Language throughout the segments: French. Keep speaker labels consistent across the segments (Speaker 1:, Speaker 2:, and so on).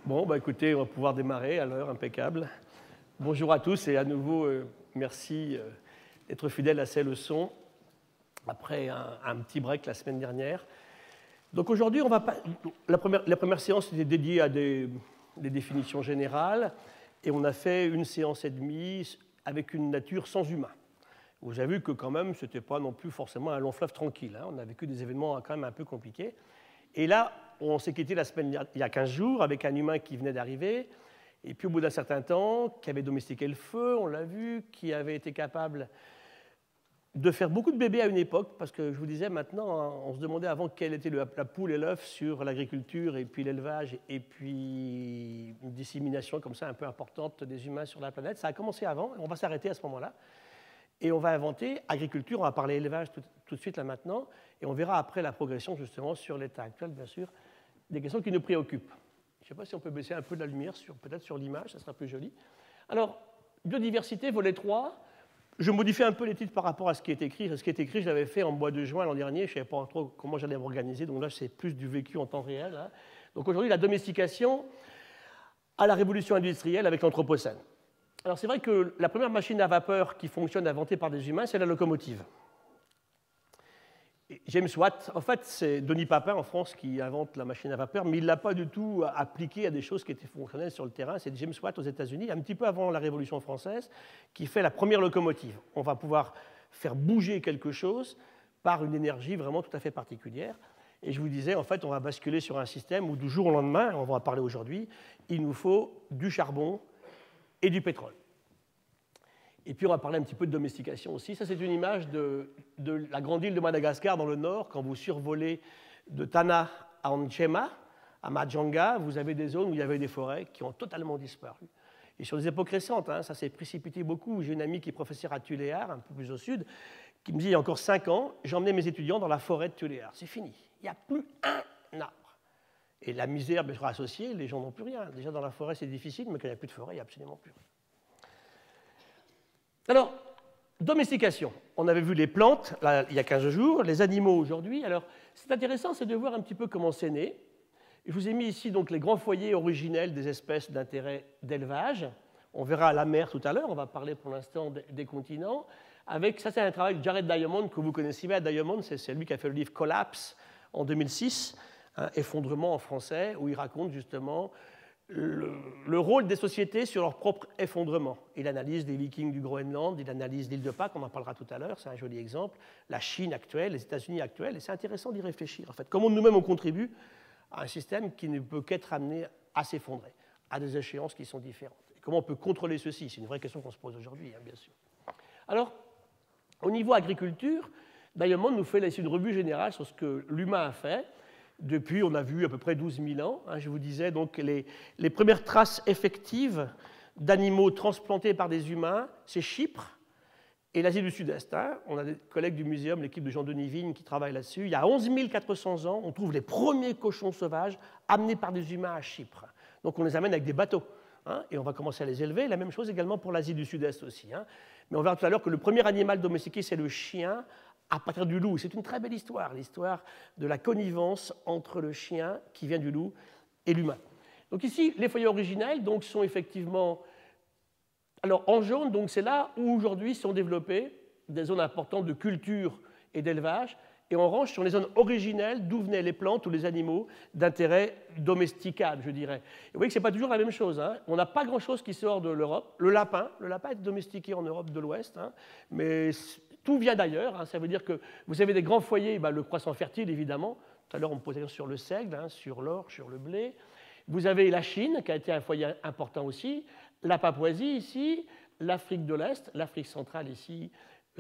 Speaker 1: Bon, bah écoutez, on va pouvoir démarrer à l'heure, impeccable. Bonjour à tous et à nouveau, merci d'être fidèles à ces leçons après un petit break la semaine dernière. Donc aujourd'hui, la première séance était dédiée à des définitions générales et on a fait une séance et demie avec une nature sans humain. Vous avez vu que quand même, ce n'était pas non plus forcément un long fleuve tranquille. On a vécu des événements quand même un peu compliqués. Et là, on s'est quitté il y a 15 jours avec un humain qui venait d'arriver, et puis au bout d'un certain temps, qui avait domestiqué le feu, on l'a vu, qui avait été capable de faire beaucoup de bébés à une époque, parce que je vous disais maintenant, on se demandait avant quelle était la poule et l'œuf sur l'agriculture et puis l'élevage, et puis une dissémination comme ça un peu importante des humains sur la planète. Ça a commencé avant, et on va s'arrêter à ce moment-là. Et on va inventer agriculture, on va parler élevage tout de suite là maintenant, et on verra après la progression justement sur l'état actuel, bien sûr, des questions qui nous préoccupent. Je ne sais pas si on peut baisser un peu de la lumière, peut-être sur l'image, ça sera plus joli. Alors, biodiversité, volet 3, je modifie un peu les titres par rapport à ce qui est écrit. Ce qui est écrit, je l'avais fait en mois de juin l'an dernier, je ne savais pas trop comment j'allais m'organiser, donc là c'est plus du vécu en temps réel. Donc aujourd'hui, la domestication à la révolution industrielle avec l'Anthropocène. Alors c'est vrai que la première machine à vapeur qui fonctionne inventée par des humains, c'est la locomotive. James Watt, en fait, c'est Denis Papin en France qui invente la machine à vapeur, mais il ne l'a pas du tout appliquée à des choses qui étaient fonctionnelles sur le terrain. C'est James Watt aux États-Unis, un petit peu avant la Révolution française, qui fait la première locomotive. On va pouvoir faire bouger quelque chose par une énergie vraiment tout à fait particulière. Et je vous disais, en fait, on va basculer sur un système où du jour au lendemain, on va en parler aujourd'hui, il nous faut du charbon et du pétrole. Et puis on va parler un petit peu de domestication aussi. Ça, c'est une image de la grande île de Madagascar dans le nord. Quand vous survolez de Tana à Anchema, à Majanga, vous avez des zones où il y avait des forêts qui ont totalement disparu. Et sur des époques récentes, ça s'est précipité beaucoup. J'ai une amie qui est professeure à Tuléar, un peu plus au sud, qui me dit il y a encore 5 ans, j'emmenais mes étudiants dans la forêt de Tuléar. C'est fini. Il n'y a plus un arbre. Et la misère sera associée, les gens n'ont plus rien. Déjà dans la forêt, c'est difficile, mais quand il n'y a plus de forêt, il n'y a absolument plus rien. Alors, domestication. On avait vu les plantes là, il y a 15 jours, les animaux aujourd'hui. Alors, c'est intéressant, c'est de voir un petit peu comment c'est né. Je vous ai mis ici donc les grands foyers originels des espèces d'intérêt d'élevage. On verra la mer tout à l'heure, on va parler pour l'instant des continents. Ça, c'est un travail de Jared Diamond que vous connaissez bien. Diamond, c'est lui qui a fait le livre Collapse en 2006, effondrement en français, où il raconte justement le rôle des sociétés sur leur propre effondrement. Il analyse les Vikings du Groenland, il analyse l'île de Pâques, on en parlera tout à l'heure, c'est un joli exemple, la Chine actuelle, les États-Unis actuels, et c'est intéressant d'y réfléchir. En fait, comment nous-mêmes on contribue à un système qui ne peut qu'être amené à s'effondrer, à des échéances qui sont différentes. Et comment on peut contrôler ceci? C'est une vraie question qu'on se pose aujourd'hui, bien sûr. Alors, au niveau agriculture, Diamond nous fait laisser une revue générale sur ce que l'humain a fait. Depuis, on a vu à peu près 12 000 ans. Je vous disais donc les premières traces effectives d'animaux transplantés par des humains, c'est Chypre et l'Asie du Sud-Est. On a des collègues du muséum, l'équipe de Jean-Denis Vigne, qui travaillent là-dessus. Il y a 11 400 ans, on trouve les premiers cochons sauvages amenés par des humains à Chypre. Donc on les amène avec des bateaux. Et on va commencer à les élever. La même chose également pour l'Asie du Sud-Est aussi. Mais on verra tout à l'heure que le premier animal domestiqué, c'est le chien, à partir du loup. C'est une très belle histoire, l'histoire de la connivence entre le chien, qui vient du loup, et l'humain. Donc ici, les foyers originels donc, sont effectivement... Alors en jaune, donc, c'est là où aujourd'hui sont développées des zones importantes de culture et d'élevage, et en orange sont les zones originelles d'où venaient les plantes ou les animaux d'intérêt domesticable, je dirais. Et vous voyez que ce n'est pas toujours la même chose. On n'a pas grand-chose qui sort de l'Europe. Le lapin est domestiqué en Europe de l'Ouest, mais tout vient d'ailleurs. Ça veut dire que vous avez des grands foyers, le croissant fertile, évidemment. Tout à l'heure, on me posait sur le seigle, sur l'orge, sur le blé. Vous avez la Chine, qui a été un foyer important aussi, la Papouasie, ici, l'Afrique de l'Est, l'Afrique centrale, ici,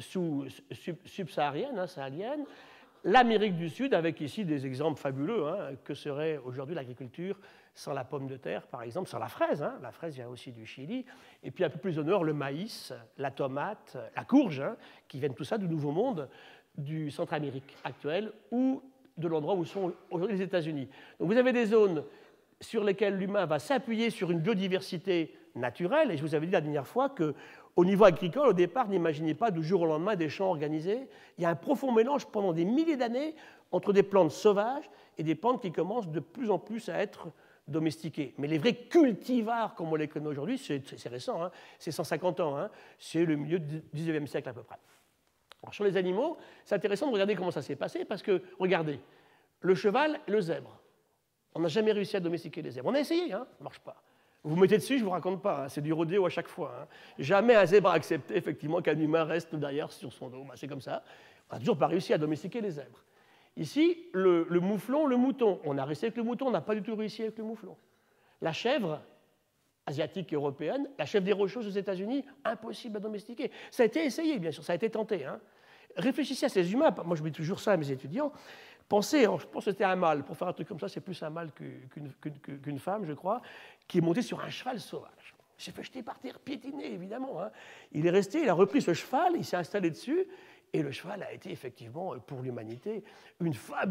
Speaker 1: subsaharienne, sahélienne, l'Amérique du Sud, avec ici des exemples fabuleux, que serait aujourd'hui l'agriculture sans la pomme de terre, par exemple, sans la fraise. La fraise vient aussi du Chili. Et puis un peu plus au nord, le maïs, la tomate, la courge, qui viennent tout ça du Nouveau Monde, du Centre-Amérique actuel, ou de l'endroit où sont aujourd'hui les États-Unis. Donc vous avez des zones sur lesquelles l'humain va s'appuyer sur une biodiversité naturelle. Et je vous avais dit la dernière fois qu'au niveau agricole, au départ, n'imaginez pas du jour au lendemain des champs organisés. Il y a un profond mélange pendant des milliers d'années entre des plantes sauvages et des plantes qui commencent de plus en plus à être domestiqués. Mais les vrais cultivars, comme on les connaît aujourd'hui, c'est récent, hein, c'est 150 ans, hein, c'est le milieu du XIXe siècle à peu près. Alors, sur les animaux, c'est intéressant de regarder comment ça s'est passé, parce que, regardez, le cheval et le zèbre. On n'a jamais réussi à domestiquer les zèbres. On a essayé, hein, ça ne marche pas. Vous vous mettez dessus, je ne vous raconte pas, hein, c'est du rodéo à chaque fois. Hein. Jamais un zèbre a accepté effectivement qu'un humain reste derrière sur son dos. Ben, c'est comme ça. On n'a toujours pas réussi à domestiquer les zèbres. Ici, le mouflon, le mouton. On a réussi avec le mouton, on n'a pas du tout réussi avec le mouflon. La chèvre, asiatique et européenne, la chèvre des Rocheuses aux États-Unis, impossible à domestiquer. Ça a été essayé, bien sûr, ça a été tenté. Hein. Réfléchissez à ces humains. Moi, je dis toujours ça à mes étudiants. Pensez, je pense que c'était un mâle. Pour faire un truc comme ça, c'est plus un mâle qu'une femme, je crois, qui est monté sur un cheval sauvage. Il s'est fait jeter par terre, piétiner, évidemment. Hein. Il est resté, il a repris ce cheval, il s'est installé dessus, et le cheval a été effectivement, pour l'humanité, d'une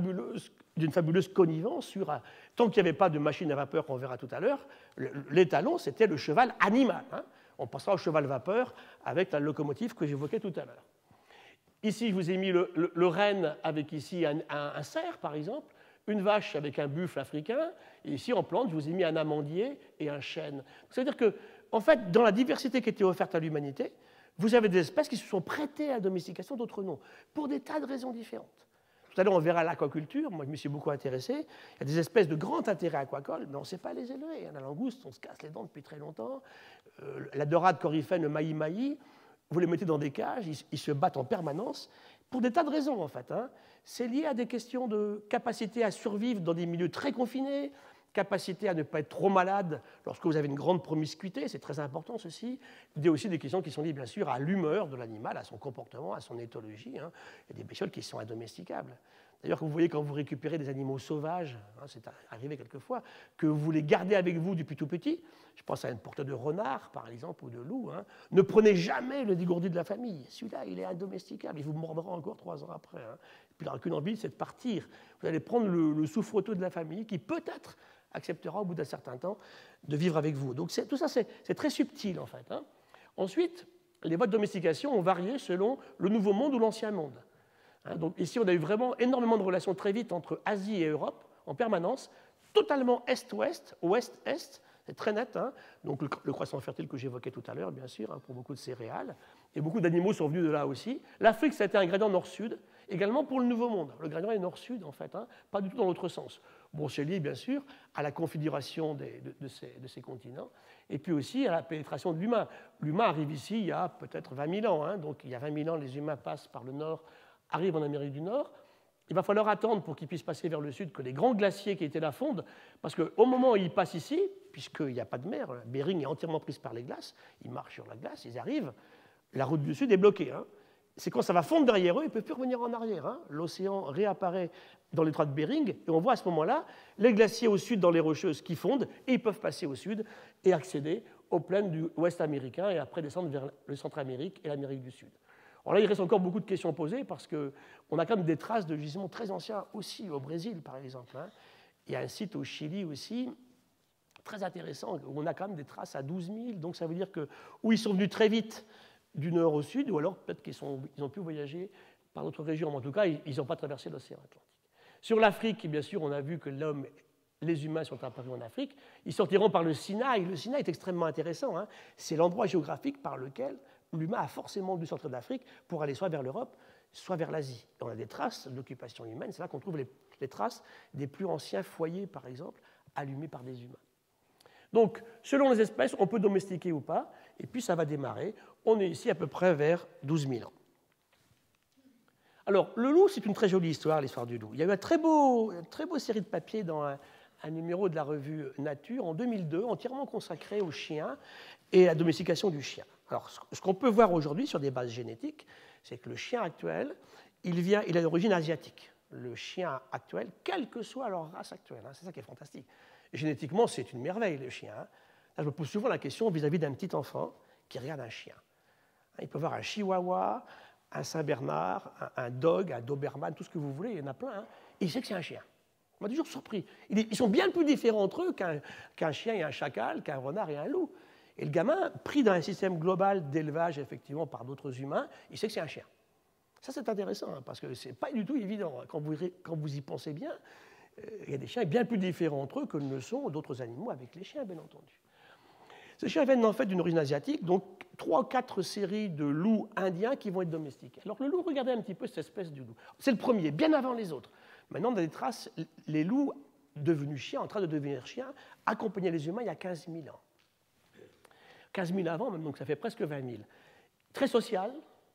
Speaker 1: fabuleuse connivence sur un... Tant qu'il n'y avait pas de machine à vapeur qu'on verra tout à l'heure, l'étalon, c'était le cheval animal. Hein. On passera au cheval vapeur avec la locomotive que j'évoquais tout à l'heure. Ici, je vous ai mis le renne avec ici un cerf, par exemple, une vache avec un buffle africain, et ici, en plante, je vous ai mis un amandier et un chêne. C'est-à-dire que, en fait, dans la diversité qui était offerte à l'humanité, vous avez des espèces qui se sont prêtées à la domestication, d'autres non, pour des tas de raisons différentes. Tout à l'heure, on verra l'aquaculture. Moi, je me suis beaucoup intéressé. Il y a des espèces de grand intérêt aquacole, mais on ne sait pas les élever. La langouste, on se casse les dents depuis très longtemps. La dorade coryphène, le maï-maï, vous les mettez dans des cages, ils se battent en permanence, pour des tas de raisons, en fait. Hein. C'est lié à des questions de capacité à survivre dans des milieux très confinés, capacité à ne pas être trop malade lorsque vous avez une grande promiscuité, c'est très important ceci. Il y a aussi des questions qui sont liées bien sûr à l'humeur de l'animal, à son comportement, à son éthologie. Hein. Il y a des bestioles qui sont indomesticables. D'ailleurs, vous voyez quand vous récupérez des animaux sauvages, hein, c'est arrivé quelquefois, que vous les gardez avec vous depuis tout petit, je pense à une portée de renard par exemple ou de loup, hein, ne prenez jamais le dégourdi de la famille. Celui-là, il est indomesticable, il vous mordra encore 3 ans après. Hein. Et puis il n'aura qu'une envie, c'est de partir. Vous allez prendre le souffreteux de la famille qui peut-être acceptera au bout d'un certain temps de vivre avec vous. Donc tout ça, c'est très subtil en fait. Hein. Ensuite, les voies de domestication ont varié selon le Nouveau Monde ou l'Ancien Monde. Hein, donc ici, on a eu vraiment énormément de relations très vite entre Asie et Europe, en permanence, totalement Est-Ouest, Ouest-Est, c'est très net. Hein. Donc le croissant fertile que j'évoquais tout à l'heure, bien sûr, hein, pour beaucoup de céréales. Et beaucoup d'animaux sont venus de là aussi. L'Afrique, ça a été un gradient nord-sud, également pour le Nouveau Monde. Le gradient est nord-sud, en fait, hein, pas du tout dans l'autre sens. Bon, c'est lié, bien sûr, à la configuration de ces continents, et puis aussi à la pénétration de l'humain. L'humain arrive ici il y a peut-être 20 000 ans. Hein, donc il y a 20 000 ans, les humains passent par le nord, arrivent en Amérique du Nord. Il va falloir attendre pour qu'ils puissent passer vers le sud que les grands glaciers qui étaient là fondent, parce qu'au moment où ils passent ici, puisqu'il n'y a pas de mer, Bering est entièrement prise par les glaces, ils marchent sur la glace, ils arrivent, la route du sud est bloquée. Hein. C'est quand ça va fondre derrière eux, ils ne peuvent plus revenir en arrière. Hein. L'océan réapparaît dans l'étroit de Bering, et on voit à ce moment-là les glaciers au sud dans les Rocheuses qui fondent, et ils peuvent passer au sud et accéder aux plaines du ouest américain, et après descendre vers le Centre-Amérique et l'Amérique du Sud. Alors là, il reste encore beaucoup de questions posées, parce qu'on a quand même des traces de gisements très anciens aussi au Brésil, par exemple. Hein. Il y a un site au Chili aussi, très intéressant, où on a quand même des traces à 12 000, donc ça veut dire que ou ils sont venus très vite du nord au sud, ou alors peut-être qu'ils ont pu voyager par d'autres régions, mais en tout cas, ils n'ont pas traversé l'océan Atlantique. Sur l'Afrique, bien sûr, on a vu que les humains sont apparus en Afrique, ils sortiront par le Sinaï. Le Sinaï est extrêmement intéressant, hein. C'est l'endroit géographique par lequel l'humain a forcément dû sortir d'Afrique pour aller soit vers l'Europe, soit vers l'Asie. On a des traces d'occupation humaine, c'est là qu'on trouve les traces des plus anciens foyers, par exemple, allumés par des humains. Donc, selon les espèces, on peut domestiquer ou pas, et puis ça va démarrer. On est ici à peu près vers 12 000 ans. Alors, le loup, c'est une très jolie histoire, l'histoire du loup. Il y a eu une très beau série de papiers dans un numéro de la revue Nature en 2002, entièrement consacré aux chiens et à la domestication du chien. Alors, ce qu'on peut voir aujourd'hui sur des bases génétiques, c'est que le chien actuel, il a d'origine asiatique. Le chien actuel, quelle que soit leur race actuelle, hein, c'est ça qui est fantastique. Génétiquement, c'est une merveille, le chien. Hein. Là, je me pose souvent la question vis-à-vis d'un petit enfant qui regarde un chien. Il peut voir un chihuahua, un Saint-Bernard, un dog, un Doberman, tout ce que vous voulez, il y en a plein, hein, et il sait que c'est un chien. On m'a toujours surpris. Ils sont bien plus différents entre eux qu'un chien et un chacal, qu'un renard et un loup. Et le gamin, pris dans un système global d'élevage, effectivement, par d'autres humains, il sait que c'est un chien. Ça, c'est intéressant, hein, parce que ce n'est pas du tout évident. Quand vous y pensez bien, Il y a des chiens bien plus différents entre eux que ne le sont d'autres animaux avec les chiens, bien entendu. Ces chiens viennent en fait d'une origine asiatique, donc 3 ou 4 séries de loups indiens qui vont être domestiqués. Alors le loup, regardez un petit peu cette espèce de loup. C'est le premier, bien avant les autres. Maintenant, on a des traces, les loups devenus chiens, en train de devenir chiens, accompagnaient les humains il y a 15 000 ans. 15 000 avant même, donc ça fait presque 20 000. Très social,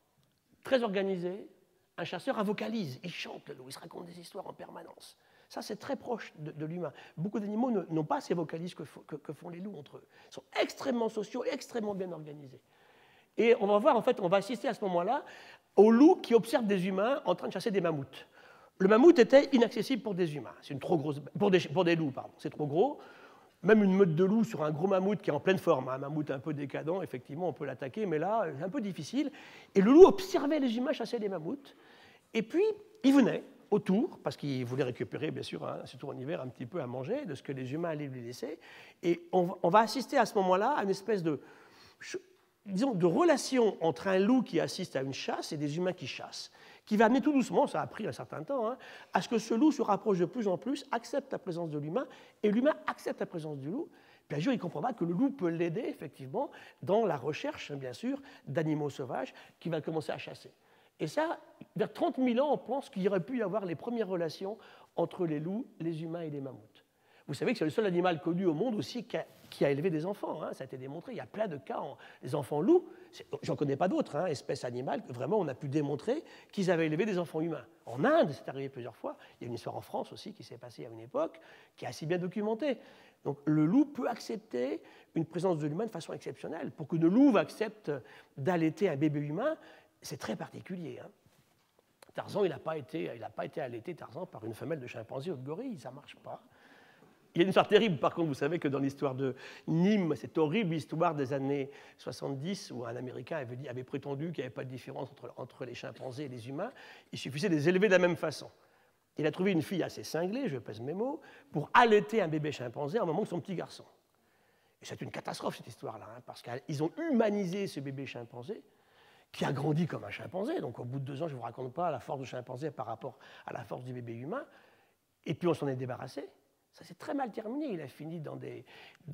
Speaker 1: très organisé. Un chasseur a vocalise, il chante le loup, il se raconte des histoires en permanence. Ça, c'est très proche de l'humain. Beaucoup d'animaux n'ont pas ces vocalises que font les loups entre eux. Ils sont extrêmement sociaux, extrêmement bien organisés. Et on va voir, en fait, on va assister à ce moment-là aux loups qui observent des humains en train de chasser des mammouths. Le mammouth était inaccessible pour des humains. C'est une trop grosse, pour des loups, pardon. C'est trop gros. Même une meute de loups sur un gros mammouth qui est en pleine forme, un mammouth un peu décadent, effectivement, on peut l'attaquer, mais là, c'est un peu difficile. Et le loup observait les humains chasser des mammouths. Et puis, il venait autour, parce qu'il voulait récupérer, bien sûr, hein, surtout en hiver, un petit peu à manger de ce que les humains allaient lui laisser. Et on va assister à ce moment-là à une espèce de, disons, de relation entre un loup qui assiste à une chasse et des humains qui chassent, qui va amener tout doucement, ça a pris un certain temps, hein, à ce que ce loup se rapproche de plus en plus, accepte la présence de l'humain, et l'humain accepte la présence du loup. Puis un jour, il comprendra que le loup peut l'aider, effectivement, dans la recherche, bien sûr, d'animaux sauvages qu'il va commencer à chasser. Et ça, vers 30 000 ans, on pense qu'il y aurait pu y avoir les premières relations entre les loups, les humains et les mammouths. Vous savez que c'est le seul animal connu au monde aussi qui a élevé des enfants. Hein, ça a été démontré. Il y a plein de cas. Les enfants loups, j'en connais pas d'autres, hein, espèces animales, que vraiment on a pu démontrer qu'ils avaient élevé des enfants humains. En Inde, c'est arrivé plusieurs fois. Il y a une histoire en France aussi qui s'est passée à une époque, qui est assez bien documentée. Donc le loup peut accepter une présence de l'humain de façon exceptionnelle. Pour qu'une louve accepte d'allaiter un bébé humain, c'est très particulier. Hein. Tarzan, il n'a pas été allaité, Tarzan, par une femelle de chimpanzé ou de gorille, ça ne marche pas. Il y a une histoire terrible, par contre, vous savez que dans l'histoire de Nîmes, cette horrible histoire des années 70, où un Américain avait prétendu qu'il n'y avait pas de différence entre les chimpanzés et les humains, il suffisait de les élever de la même façon. Il a trouvé une fille assez cinglée, je pèse mes mots, pour allaiter un bébé chimpanzé en moment que son petit garçon. Et c'est une catastrophe, cette histoire-là, hein, parce qu'ils ont humanisé ce bébé chimpanzé, qui a grandi comme un chimpanzé. Donc au bout de 2 ans, je ne vous raconte pas la force du chimpanzé par rapport à la force du bébé humain. Et puis on s'en est débarrassé. Ça s'est très mal terminé. Il a fini dans des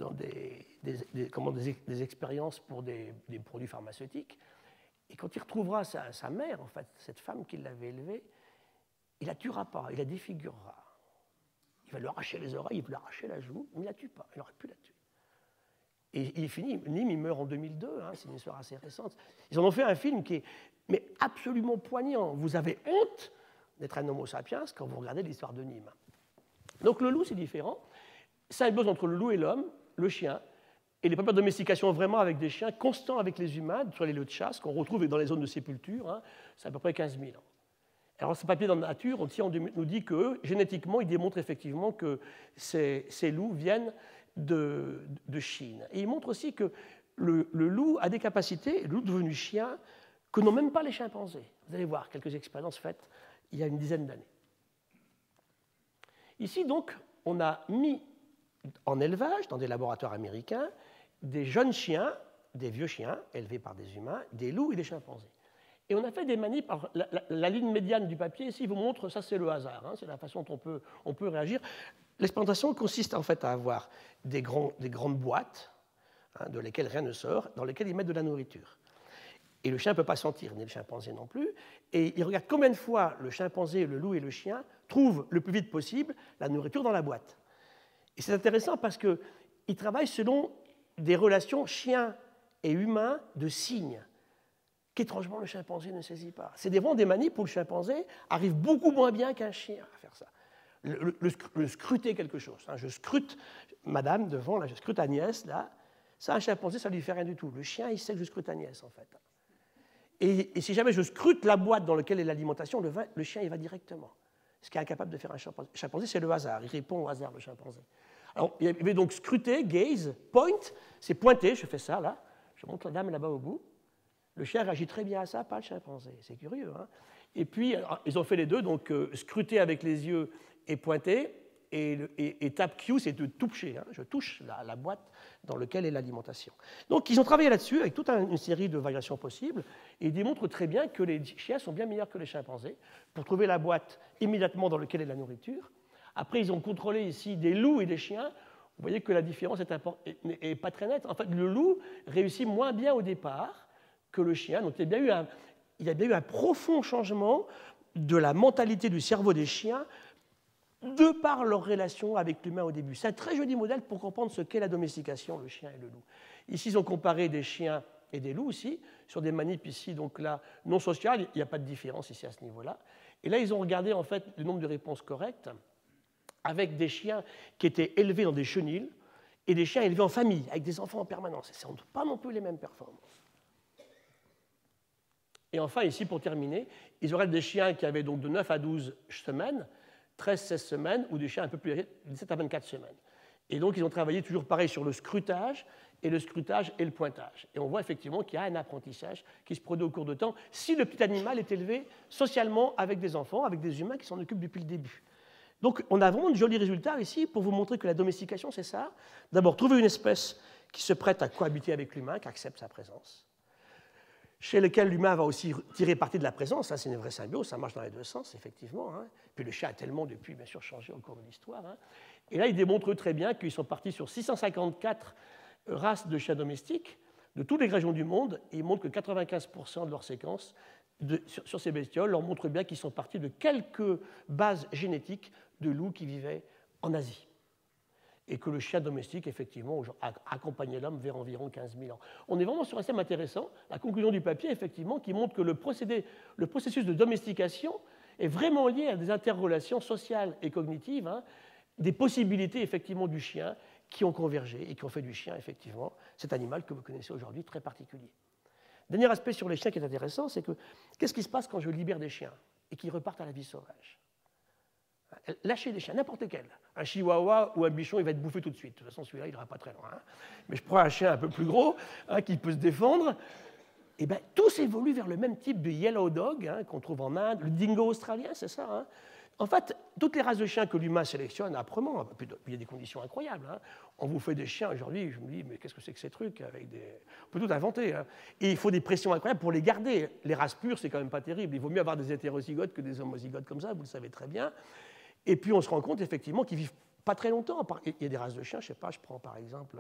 Speaker 1: expériences pour des produits pharmaceutiques. Et quand il retrouvera sa mère, en fait, cette femme qui l'avait élevé, il ne la tuera pas, il la défigurera. Il va lui arracher les oreilles, il va lui arracher la joue, mais il ne la tue pas, il aurait pu la tuer. Et il est fini. Nîmes, il meurt en 2002, hein, c'est une histoire assez récente. Ils en ont fait un film qui est absolument poignant. Vous avez honte d'être un homo sapiens quand vous regardez l'histoire de Nîmes. Donc le loup, c'est différent. Symbiose entre le loup et l'homme, le chien, et les premières domestications vraiment avec des chiens constants avec les humains, sur les lieux de chasse, qu'on retrouve dans les zones de sépulture, hein, c'est à peu près 15 000 ans. Alors ce papier dans la nature, on nous dit que génétiquement, il démontre effectivement que ces loups viennent de Chine. Et il montre aussi que le loup a des capacités, le loup devenu chien, que n'ont même pas les chimpanzés. Vous allez voir quelques expériences faites il y a une dizaine d'années. Ici, donc, on a mis en élevage, dans des laboratoires américains, des jeunes chiens, des vieux chiens, élevés par des humains, des loups et des chimpanzés. Et on a fait des manips. La ligne médiane du papier, ici, vous montre, ça c'est le hasard, hein, c'est la façon dont on peut réagir. L'expérimentation consiste en fait à avoir des grandes boîtes, hein, de lesquelles rien ne sort, dans lesquelles ils mettent de la nourriture. Et le chien ne peut pas sentir, ni le chimpanzé non plus. Et ils regardent combien de fois le chimpanzé, le loup et le chien trouvent le plus vite possible la nourriture dans la boîte. Et c'est intéressant parce qu'ils travaillent selon des relations chien et humain de signes, qu'étrangement le chimpanzé ne saisit pas. C'est vraiment des manips où le chimpanzé arrive beaucoup moins bien qu'un chien à faire ça. Le scruter quelque chose. Hein. Je scrute madame devant, là, je scrute Agnès, là. Ça, un chimpanzé, ça ne lui fait rien du tout. Le chien, il sait que je scrute Agnès, en fait. Et si jamais je scrute la boîte dans laquelle est l'alimentation, le chien, il va directement. Ce qui est incapable de faire un chimpanzé. Le chimpanzé, c'est le hasard. Il répond au hasard, le chimpanzé. Alors, il y avait donc scruter, gaze, point, c'est pointer, je fais ça, là. Je montre la dame là-bas au bout. Le chien réagit très bien à ça, pas le chimpanzé. C'est curieux, hein. Et puis, alors, ils ont fait les deux, donc scruter avec les yeux et pointer, et tap Q, c'est de toucher. Hein. Je touche la boîte dans laquelle est l'alimentation. Donc, ils ont travaillé là-dessus avec toute une série de variations possibles, et ils démontrent très bien que les chiens sont bien meilleurs que les chimpanzés pour trouver la boîte immédiatement dans laquelle est la nourriture, Après, ils ont contrôlé ici des loups et des chiens. Vous voyez que la différence n'est pas très nette. En fait, le loup réussit moins bien au départ que le chien. Donc, il y a bien eu un profond changement de la mentalité du cerveau des chiens de par leur relation avec l'humain au début. C'est un très joli modèle pour comprendre ce qu'est la domestication, le chien et le loup. Ici, ils ont comparé des chiens et des loups aussi, sur des manips ici, donc là, non sociales, il n'y a pas de différence ici à ce niveau-là. Et là, ils ont regardé en fait le nombre de réponses correctes avec des chiens qui étaient élevés dans des chenils et des chiens élevés en famille, avec des enfants en permanence. Ce ne sont pas non plus les mêmes performances. Et enfin, ici, pour terminer, ils auraient des chiens qui avaient donc de 9 à 12 semaines, 13-16 semaines, ou des chiens un peu plus âgés, 17 à 24 semaines. Et donc, ils ont travaillé toujours pareil sur le scrutage et le pointage. Et on voit effectivement qu'il y a un apprentissage qui se produit au cours de temps si le petit animal est élevé socialement avec des enfants, avec des humains qui s'en occupent depuis le début. Donc, on a vraiment de jolis résultats ici pour vous montrer que la domestication, c'est ça. D'abord, trouver une espèce qui se prête à cohabiter avec l'humain, qui accepte sa présence, chez lequel l'humain va aussi tirer parti de la présence. C'est une vraie symbiose, ça marche dans les deux sens, effectivement. Puis le chien a tellement, depuis, bien sûr, changé au cours de l'histoire. Et là, ils démontrent très bien qu'ils sont partis sur 654 races de chiens domestiques de toutes les régions du monde, et ils montrent que 95% de leurs séquences sur ces bestioles leur montrent bien qu'ils sont partis de quelques bases génétiques de loups qui vivaient en Asie. Et que le chien domestique, effectivement, a accompagné l'homme vers environ 15 000 ans. On est vraiment sur un thème intéressant, la conclusion du papier, effectivement, qui montre que le processus de domestication est vraiment lié à des interrelations sociales et cognitives, des possibilités, effectivement, du chien qui ont convergé et qui ont fait du chien, effectivement, cet animal que vous connaissez aujourd'hui, très particulier. Dernier aspect sur les chiens qui est intéressant, c'est que qu'est-ce qui se passe quand je libère des chiens et qu'ils repartent à la vie sauvage? Lâchez des chiens, n'importe lequel. Un chihuahua ou un bichon, il va être bouffé tout de suite. De toute façon, celui-là, il n'ira pas très loin. Mais je prends un chien un peu plus gros, qui peut se défendre. Et bien, tous évoluent vers le même type de yellow dog qu'on trouve en Inde. Le dingo australien, c'est ça. En fait, toutes les races de chiens que l'humain sélectionne âprement, il y a des conditions incroyables. On vous fait des chiens aujourd'hui, je me dis, mais qu'est-ce que c'est que ces trucs On peut tout inventer. Et il faut des pressions incroyables pour les garder. Les races pures, c'est quand même pas terrible. Il vaut mieux avoir des hétérozygotes que des homozygotes comme ça, vous le savez très bien. Et puis on se rend compte effectivement qu'ils vivent pas très longtemps. Il y a des races de chiens, je sais pas, je prends par exemple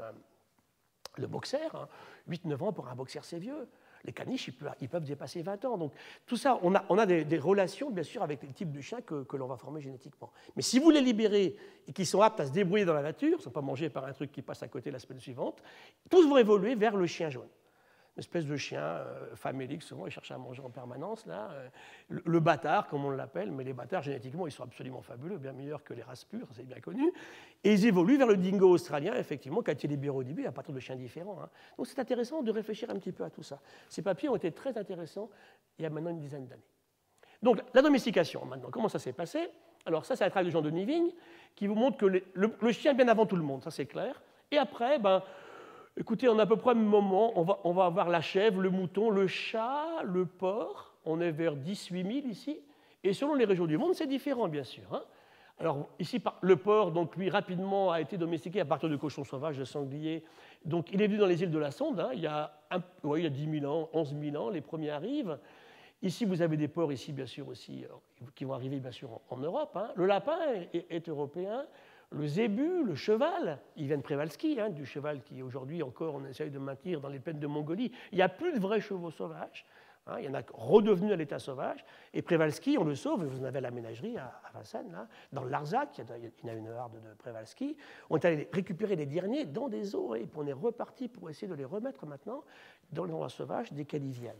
Speaker 1: le boxer, 8-9 ans pour un boxer, c'est vieux. Les caniches, ils peuvent dépasser 20 ans. Donc tout ça, on a des relations bien sûr avec les types de chiens que l'on va former génétiquement. Mais si vous les libérez et qu'ils sont aptes à se débrouiller dans la nature, ils ne sont pas mangés par un truc qui passe à côté la semaine suivante, tous vont évoluer vers le chien jaune. Une espèce de chien famélique, souvent, ils cherchent à manger en permanence. Là. Le bâtard, comme on l'appelle, mais les bâtards, génétiquement, ils sont absolument fabuleux, bien meilleurs que les races pures, c'est bien connu. Et ils évoluent vers le dingo australien, effectivement, qui a été libéré au début, à partir de chiens différents. Donc c'est intéressant de réfléchir un petit peu à tout ça. Ces papiers ont été très intéressants il y a maintenant une dizaine d'années. Donc la domestication, maintenant, comment ça s'est passé? Alors ça, c'est un travail de Jean de Niving, qui vous montre que le chien est bien avant tout le monde, ça c'est clair. Et après, écoutez, en à peu près le même moment, on va avoir la chèvre, le mouton, le chat, le porc. On est vers 10-8 000 ici. Et selon les régions du monde, c'est différent, bien sûr. Alors, ici, le porc, donc, lui, rapidement, a été domestiqué à partir de cochons sauvages, de sangliers. Donc, il est venu dans les îles de la Sonde. Il y a 10 000 ans, 11 000 ans, les premiers arrivent. Ici, vous avez des porcs, ici, bien sûr, aussi, qui vont arriver, bien sûr, en Europe. Le lapin est européen. Le zébu, le cheval, ils viennent de Przewalski, du cheval qui aujourd'hui encore on essaye de maintenir dans les plaines de Mongolie. Il n'y a plus de vrais chevaux sauvages, il y en a redevenus à l'état sauvage. Et Przewalski, on le sauve, vous en avez à la ménagerie à Vincennes, là, dans le Larzac, il y en a une harde de Przewalski. On est allé récupérer les derniers dans des eaux et puis on est reparti pour essayer de les remettre maintenant dans l'endroit sauvage desquels ils viennent.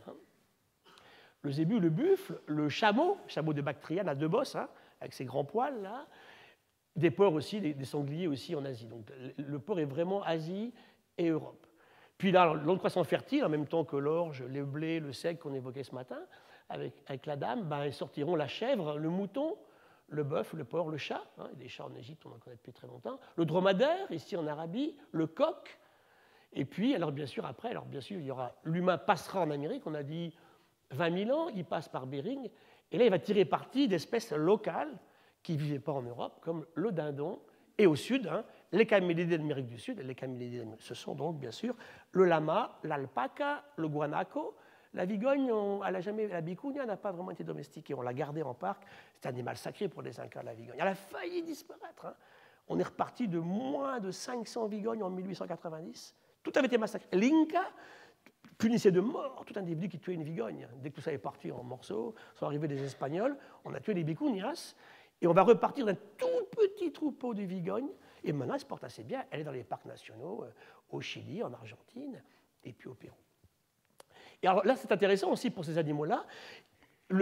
Speaker 1: Le zébu, le buffle, le chameau de Bactriane à deux bosses, avec ses grands poils là. Des porcs aussi, des sangliers aussi en Asie. Donc le porc est vraiment Asie et Europe. Puis là, l'autre croissant fertile, en même temps que l'orge, le blé, le seigle qu'on évoquait ce matin, avec la dame, ils sortiront la chèvre, le mouton, le bœuf, le porc, le chat. Des chats en Égypte, on en connaît depuis très longtemps. Le dromadaire, ici en Arabie, le coq. Et puis, alors bien sûr, il y aura l'humain passera en Amérique, on a dit 20 000 ans, il passe par Bering. Et là, il va tirer parti d'espèces locales qui ne vivaient pas en Europe, comme le dindon, et au sud, les camélidés d'Amérique du Sud. Les camélidés, ce sont donc, bien sûr, le lama, l'alpaca, le guanaco, La vigogne, la bicounia n'a pas vraiment été domestiquée. On l'a gardée en parc. C'est un animal sacré pour les Incas, la vigogne. Elle a failli disparaître. Hein. On est reparti de moins de 500 vigognes en 1890. Tout avait été massacré. L'Inca punissait de mort tout individu qui tuait une vigogne. Dès que tout ça est parti en morceaux, sont arrivés des Espagnols, on a tué les bicunias, et on va repartir d'un tout petit troupeau de vigognes. Et maintenant, elle se porte assez bien. Elle est dans les parcs nationaux, au Chili, en Argentine, et puis au Pérou. Et alors là, c'est intéressant aussi pour ces animaux-là. Le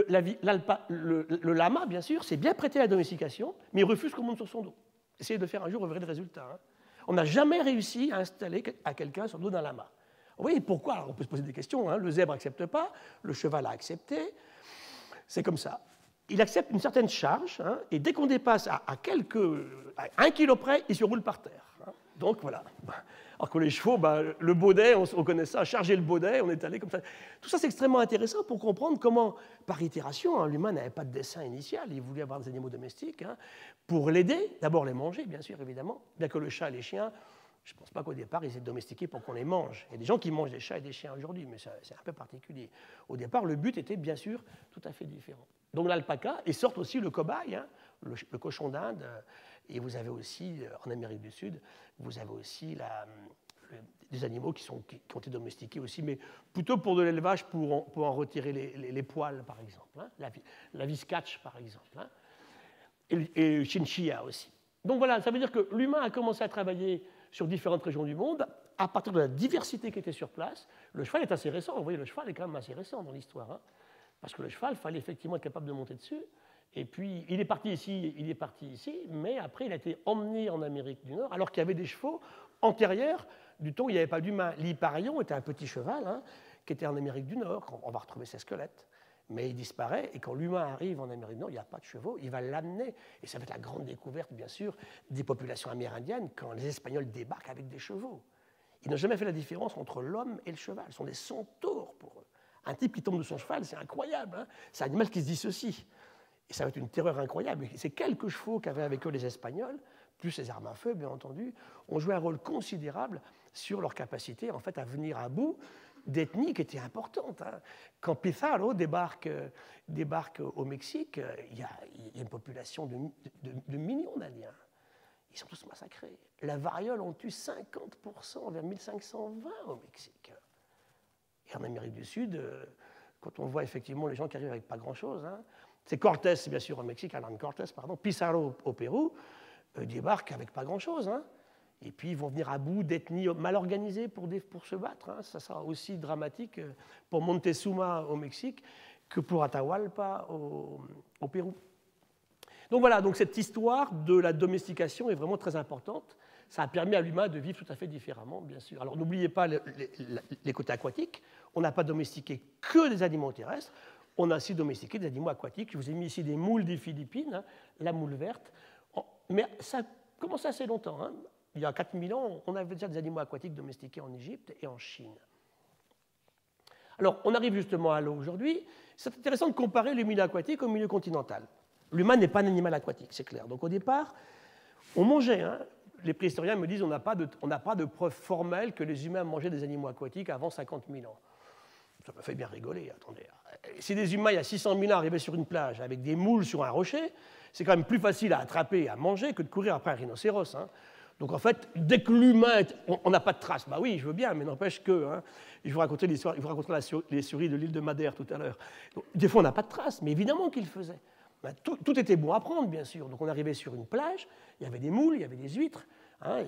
Speaker 1: lama, bien sûr, s'est bien prêté à la domestication, mais il refuse qu'on monte sur son dos. Essayez de faire un jour, vous verrez le résultat. Hein. On n'a jamais réussi à installer à quelqu'un sur le dos d'un lama. Oui, pourquoi? Alors, on peut se poser des questions. Hein. Le zèbre n'accepte pas, le cheval a accepté. C'est comme ça. Il accepte une certaine charge, hein, et dès qu'on dépasse à 1 kilo près, il se roule par terre. Hein. Donc voilà. Alors que les chevaux, le baudet, on connaît ça, charger le baudet, on est allé comme ça. Tout ça, c'est extrêmement intéressant pour comprendre comment, par itération, hein, l'humain n'avait pas de dessein initial, il voulait avoir des animaux domestiques, hein, pour l'aider, d'abord les manger, bien sûr, évidemment, bien que le chat et les chiens, je ne pense pas qu'au départ, ils étaient domestiqués pour qu'on les mange. Il y a des gens qui mangent des chats et des chiens aujourd'hui, mais c'est un peu particulier. Au départ, le but était, bien sûr, tout à fait différent. Donc l'alpaca, et sort aussi le cobaye, hein, le cochon d'Inde, et vous avez aussi, en Amérique du Sud, vous avez aussi des animaux qui ont été domestiqués aussi, mais plutôt pour de l'élevage, pour en retirer les poils, par exemple. Hein, la viscache, par exemple. Hein, et le chinchilla aussi. Donc voilà, ça veut dire que l'humain a commencé à travailler sur différentes régions du monde, à partir de la diversité qui était sur place. Le cheval est assez récent, vous voyez, le cheval est quand même assez récent dans l'histoire, hein, parce que le cheval, il fallait effectivement être capable de monter dessus, et puis il est parti ici, mais après il a été emmené en Amérique du Nord, alors qu'il y avait des chevaux antérieurs du temps où il n'y avait pas d'humain. L'Hyparion était un petit cheval, hein, qui était en Amérique du Nord, on va retrouver ses squelettes. Mais il disparaît, et quand l'humain arrive en Amérique du Nord, il n'y a pas de chevaux, il va l'amener. Et ça va être la grande découverte, bien sûr, des populations amérindiennes quand les Espagnols débarquent avec des chevaux. Ils n'ont jamais fait la différence entre l'homme et le cheval. Ce sont des centaures pour eux. Un type qui tombe de son cheval, c'est incroyable. Hein, c'est un animal qui se dissocie. Et ça va être une terreur incroyable. Ces quelques chevaux qu'avaient avec eux les Espagnols, plus les armes à feu, bien entendu, ont joué un rôle considérable sur leur capacité, en fait, à venir à bout d'ethnies qui étaient importantes. Hein. Quand Pizarro débarque au Mexique, il y a une population de millions d'Indiens. Ils sont tous massacrés. La variole en tue 50% vers 1520 au Mexique. Et en Amérique du Sud, quand on voit effectivement les gens qui arrivent avec pas grand-chose, hein, c'est Cortés, bien sûr, au Mexique, Hernán Cortés, pardon, Pizarro au Pérou, débarquent avec pas grand-chose. Hein. Et puis ils vont venir à bout d'ethnies mal organisées pour se battre. Hein. Ça sera aussi dramatique pour Montezuma au Mexique que pour Atahualpa au Pérou. Donc voilà, donc cette histoire de la domestication est vraiment très importante. Ça a permis à l'humain de vivre tout à fait différemment, bien sûr. Alors n'oubliez pas les côtés aquatiques. On n'a pas domestiqué que des animaux terrestres. On a aussi domestiqué des animaux aquatiques. Je vous ai mis ici des moules des Philippines, hein, la moule verte. Mais ça a commencé assez longtemps. Hein. Il y a 4000 ans, on avait déjà des animaux aquatiques domestiqués en Égypte et en Chine. Alors, on arrive justement à l'eau aujourd'hui. C'est intéressant de comparer le milieu aquatique au milieu continental. L'humain n'est pas un animal aquatique, c'est clair. Donc au départ, on mangeait. Hein. Les préhistoriens me disent qu'on n'a pas de preuve formelle que les humains mangeaient des animaux aquatiques avant 50 000 ans. Ça me fait bien rigoler, attendez. Si des humains, il y a 600 000 ans, arrivaient sur une plage avec des moules sur un rocher, c'est quand même plus facile à attraper et à manger que de courir après un rhinocéros. Hein. Donc en fait, dès que l'humain, on n'a pas de traces. Bah oui, je veux bien, mais n'empêche que, hein, je vous racontais les souris de l'île de Madère tout à l'heure. Des fois, on n'a pas de traces, mais évidemment qu'ils le faisaient. Tout était bon à prendre, bien sûr. Donc on arrivait sur une plage, il y avait des moules, il y avait des huîtres. Hein,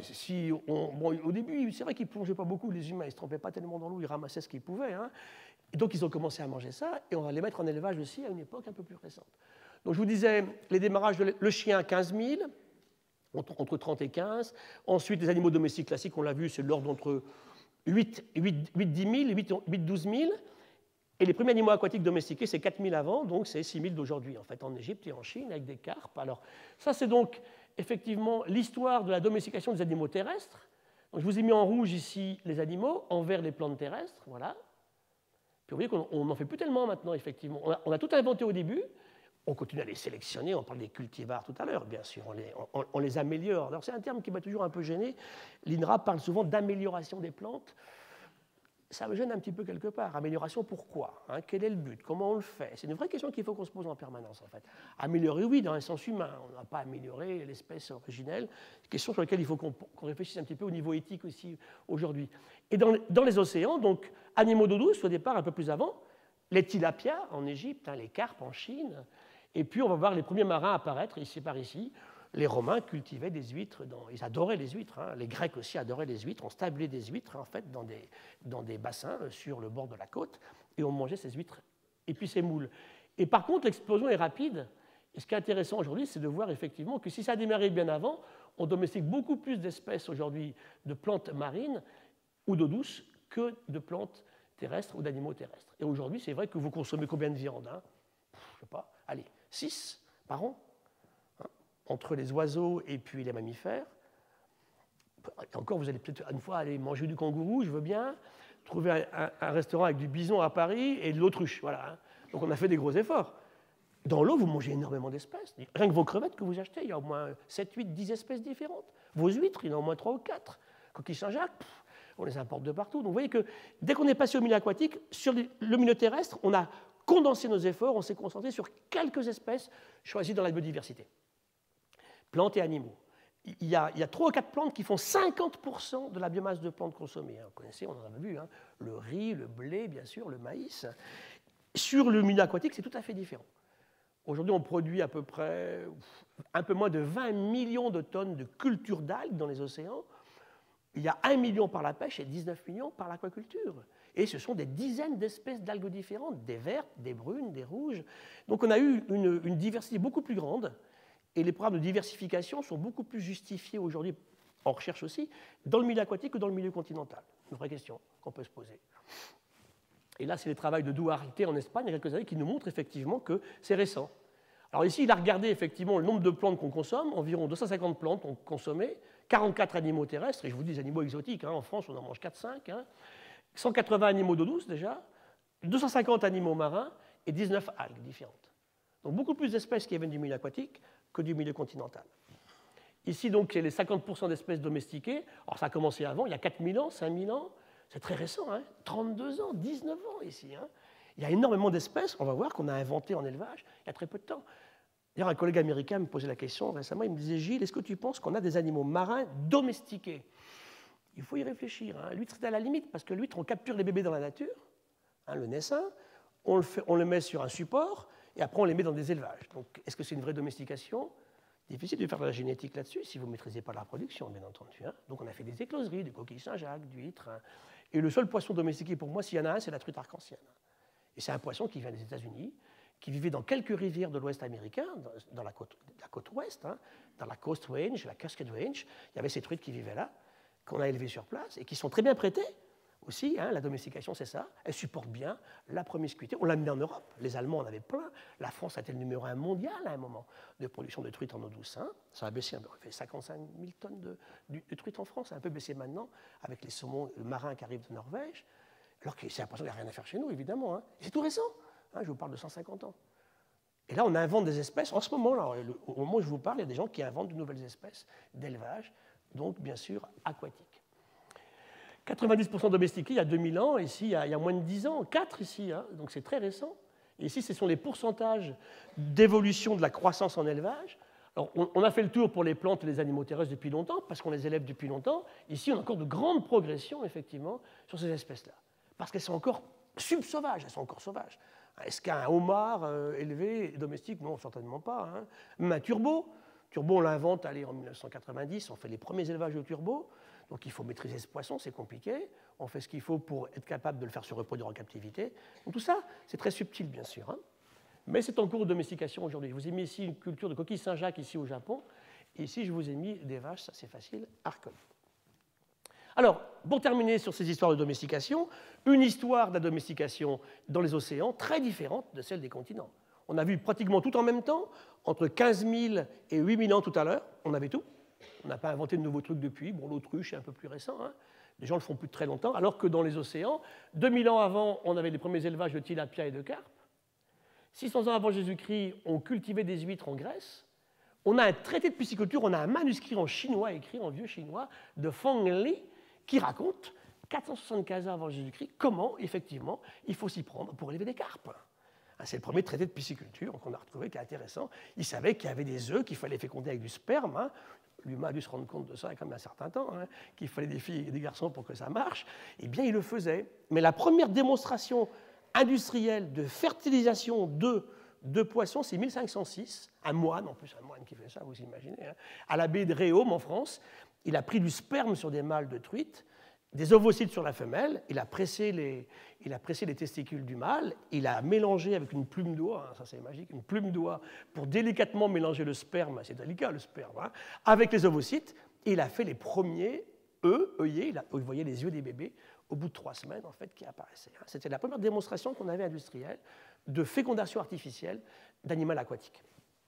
Speaker 1: au début, c'est vrai qu'ils ne plongeaient pas beaucoup, les humains, ils ne se trempaient pas tellement dans l'eau, ils ramassaient ce qu'ils pouvaient. Hein. Et donc ils ont commencé à manger ça, et on va les mettre en élevage aussi à une époque un peu plus récente. Donc je vous disais, les démarrages, le chien 15 000, entre 30 et 15. Ensuite, les animaux domestiques classiques, on l'a vu, c'est de l'ordre entre 8 10 000 et 8 12 000. Et les premiers animaux aquatiques domestiqués, c'est 4 000 avant, donc c'est 6 000 d'aujourd'hui, en fait, en Égypte et en Chine, avec des carpes. Alors, ça, c'est donc effectivement l'histoire de la domestication des animaux terrestres. Donc, je vous ai mis en rouge ici les animaux, en vert les plantes terrestres, voilà. Puis vous voyez qu'on n'en fait plus tellement maintenant, effectivement. On a tout inventé au début, on continue à les sélectionner, on parle des cultivars tout à l'heure, bien sûr, on les améliore. Alors, c'est un terme qui m'a toujours un peu gêné. L'INRA parle souvent d'amélioration des plantes. ça me gêne un petit peu quelque part. Amélioration, pourquoi, hein? Quel est le but? Comment on le fait? C'est une vraie question qu'il faut qu'on se pose en permanence, en fait. Améliorer, oui, dans un sens humain. On n'a pas amélioré l'espèce originelle. Question sur laquelle il faut qu'on réfléchisse un petit peu au niveau éthique aussi aujourd'hui. Et dans les océans, donc, animaux d'eau douce, au départ, un peu plus avant, les tilapias en Égypte, hein, les carpes en Chine, et puis on va voir les premiers marins apparaître ici par ici. Les Romains cultivaient des huîtres, ils adoraient les huîtres, hein. Les Grecs aussi adoraient les huîtres, on stablait des huîtres en fait dans des bassins sur le bord de la côte, et on mangeait ces huîtres et puis ces moules. Et par contre, l'explosion est rapide, et ce qui est intéressant aujourd'hui, c'est de voir effectivement que si ça a démarré bien avant, on domestique beaucoup plus d'espèces aujourd'hui de plantes marines ou d'eau douce que de plantes terrestres ou d'animaux terrestres. Et aujourd'hui, c'est vrai que vous consommez combien de viande, hein? Je ne sais pas, allez, 6 par an, entre les oiseaux et puis les mammifères. Et encore, vous allez peut-être une fois aller manger du kangourou, je veux bien, trouver un restaurant avec du bison à Paris et de l'autruche. Voilà, hein. Donc on a fait des gros efforts. Dans l'eau, vous mangez énormément d'espèces. Rien que vos crevettes que vous achetez, il y a au moins 7, 8, 10 espèces différentes. Vos huîtres, il y en a au moins 3 ou 4. Coquilles Saint-Jacques, on les importe de partout. Donc vous voyez que dès qu'on est passé au milieu aquatique, sur le milieu terrestre, on a condensé nos efforts, on s'est concentré sur quelques espèces choisies dans la biodiversité. Plantes et animaux. Il y a 3 ou 4 plantes qui font 50% de la biomasse de plantes consommées. Vous connaissez, on en avait vu, hein, le riz, le blé, bien sûr, le maïs. Sur le milieu aquatique, c'est tout à fait différent. Aujourd'hui, on produit à peu près un peu moins de 20 millions de tonnes de culture d'algues dans les océans. Il y a 1 million par la pêche et 19 millions par l'aquaculture. Et ce sont des dizaines d'espèces d'algues différentes, des vertes, des brunes, des rouges. Donc on a eu une diversité beaucoup plus grande. Et les programmes de diversification sont beaucoup plus justifiés aujourd'hui, en recherche aussi, dans le milieu aquatique que dans le milieu continental. Une vraie question qu'on peut se poser. Et là, c'est le travail de Duarte en Espagne, il y a quelques années, qui nous montre effectivement que c'est récent. Alors ici, il a regardé effectivement le nombre de plantes qu'on consomme, environ 250 plantes ont consommé, 44 animaux terrestres, et je vous dis des animaux exotiques, hein, en France on en mange 4-5, hein, 180 animaux d'eau douce déjà, 250 animaux marins et 19 algues différentes. Donc beaucoup plus d'espèces qui viennent du milieu aquatique que du milieu continental. Ici, donc, il y a les 50% d'espèces domestiquées. Alors, ça a commencé avant, il y a 4000 ans, 5000 ans. C'est très récent, hein, 32 ans, 19 ans ici. Hein. Il y a énormément d'espèces, on va voir, qu'on a inventées en élevage il y a très peu de temps. D'ailleurs, un collègue américain me posait la question récemment, il me disait « Gilles, est-ce que tu penses qu'on a des animaux marins domestiqués ?» Il faut y réfléchir. Hein. L'huître, c'est à la limite, parce que l'huître, on capture les bébés dans la nature, hein, le naissin, on le met sur un support, et après on les met dans des élevages. Donc, est-ce que c'est une vraie domestication? Difficile de faire de la génétique là-dessus si vous ne maîtrisez pas la reproduction, bien entendu. Hein. Donc on a fait des écloseries, des coquilles Saint-Jacques, d'huîtres. Hein. Et le seul poisson domestiqué pour moi, s'il y en a un, c'est la truite arc-en-ciel. Et c'est un poisson qui vient des États-Unis, qui vivait dans quelques rivières de l'Ouest américain, dans la côte ouest, hein, dans la Coast Range, la Cascade Range. Il y avait ces truites qui vivaient là, qu'on a élevées sur place, et qui sont très bien prêtées. Aussi, hein, la domestication, c'est ça. Elle supporte bien la promiscuité. On l'a mis en Europe. Les Allemands en avaient plein. La France a été le numéro 1 mondial à un moment de production de truites en eau douce. Hein. Ça a baissé, on fait 55 000 tonnes de truites en France. Ça a un peu baissé maintenant avec les saumons marins qui arrivent de Norvège. Alors que c'est l'impression qu'il n'y a rien à faire chez nous, évidemment. Hein. C'est tout récent. Hein, je vous parle de 150 ans. Et là, on invente des espèces. En ce moment, là, au moment où je vous parle, il y a des gens qui inventent de nouvelles espèces d'élevage, donc bien sûr aquatiques. 90% domestiqués il y a 2000 ans, ici il y a moins de 10 ans, 4 ici, hein, donc c'est très récent. Et ici, ce sont les pourcentages d'évolution de la croissance en élevage. Alors, on a fait le tour pour les plantes et les animaux terrestres depuis longtemps, parce qu'on les élève depuis longtemps. Ici, on a encore de grandes progressions, effectivement, sur ces espèces-là. Parce qu'elles sont encore subsauvages, elles sont encore sauvages. Est-ce qu'un homard élevé domestique? Non, certainement pas. Hein. Même un turbo, on l'invente en 1990, on fait les premiers élevages de turbo. Donc il faut maîtriser ce poisson, c'est compliqué. On fait ce qu'il faut pour être capable de le faire se reproduire en captivité. Donc tout ça, c'est très subtil, bien sûr. Hein. Mais c'est en cours de domestication aujourd'hui. Je vous ai mis ici une culture de coquilles Saint-Jacques ici au Japon. Et ici, je vous ai mis des vaches, ça c'est facile, à reconnaître. Alors, pour terminer sur ces histoires de domestication, une histoire de la domestication dans les océans très différente de celle des continents. On a vu pratiquement tout en même temps, entre 15 000 et 8 000 ans tout à l'heure, on avait tout. On n'a pas inventé de nouveaux trucs depuis. Bon, l'autruche est un peu plus récent. Hein. Les gens le font plus de très longtemps. Alors que dans les océans, 2000 ans avant, on avait les premiers élevages de tilapia et de carpes. 600 ans avant Jésus-Christ, on cultivait des huîtres en Grèce. On a un traité de pisciculture, on a un manuscrit en chinois, écrit en vieux chinois, de Feng Li, qui raconte 475 ans avant Jésus-Christ, comment, effectivement, il faut s'y prendre pour élever des carpes. C'est le premier traité de pisciculture qu'on a retrouvé, qui est intéressant. Il savait qu'il y avait des œufs qu'il fallait féconder avec du sperme. Hein. L'humain a dû se rendre compte de ça il y a quand même un certain temps, hein, qu'il fallait des filles et des garçons pour que ça marche. Eh bien, il le faisait. Mais la première démonstration industrielle de fertilisation de poissons, c'est 1506. Un moine, en plus, un moine qui fait ça, vous imaginez, hein, à l'abbaye de Réaume, en France. Il a pris du sperme sur des mâles de truites, des ovocytes sur la femelle, il a pressé les testicules du mâle, il a mélangé avec une plume d'oie, hein, ça c'est magique, une plume d'oie, pour délicatement mélanger le sperme, c'est délicat le sperme, hein, avec les ovocytes, et il a fait les premiers œillets, vous voyez les yeux des bébés, au bout de 3 semaines, en fait, qui apparaissaient. Hein. C'était la première démonstration qu'on avait industrielle de fécondation artificielle d'animal aquatique.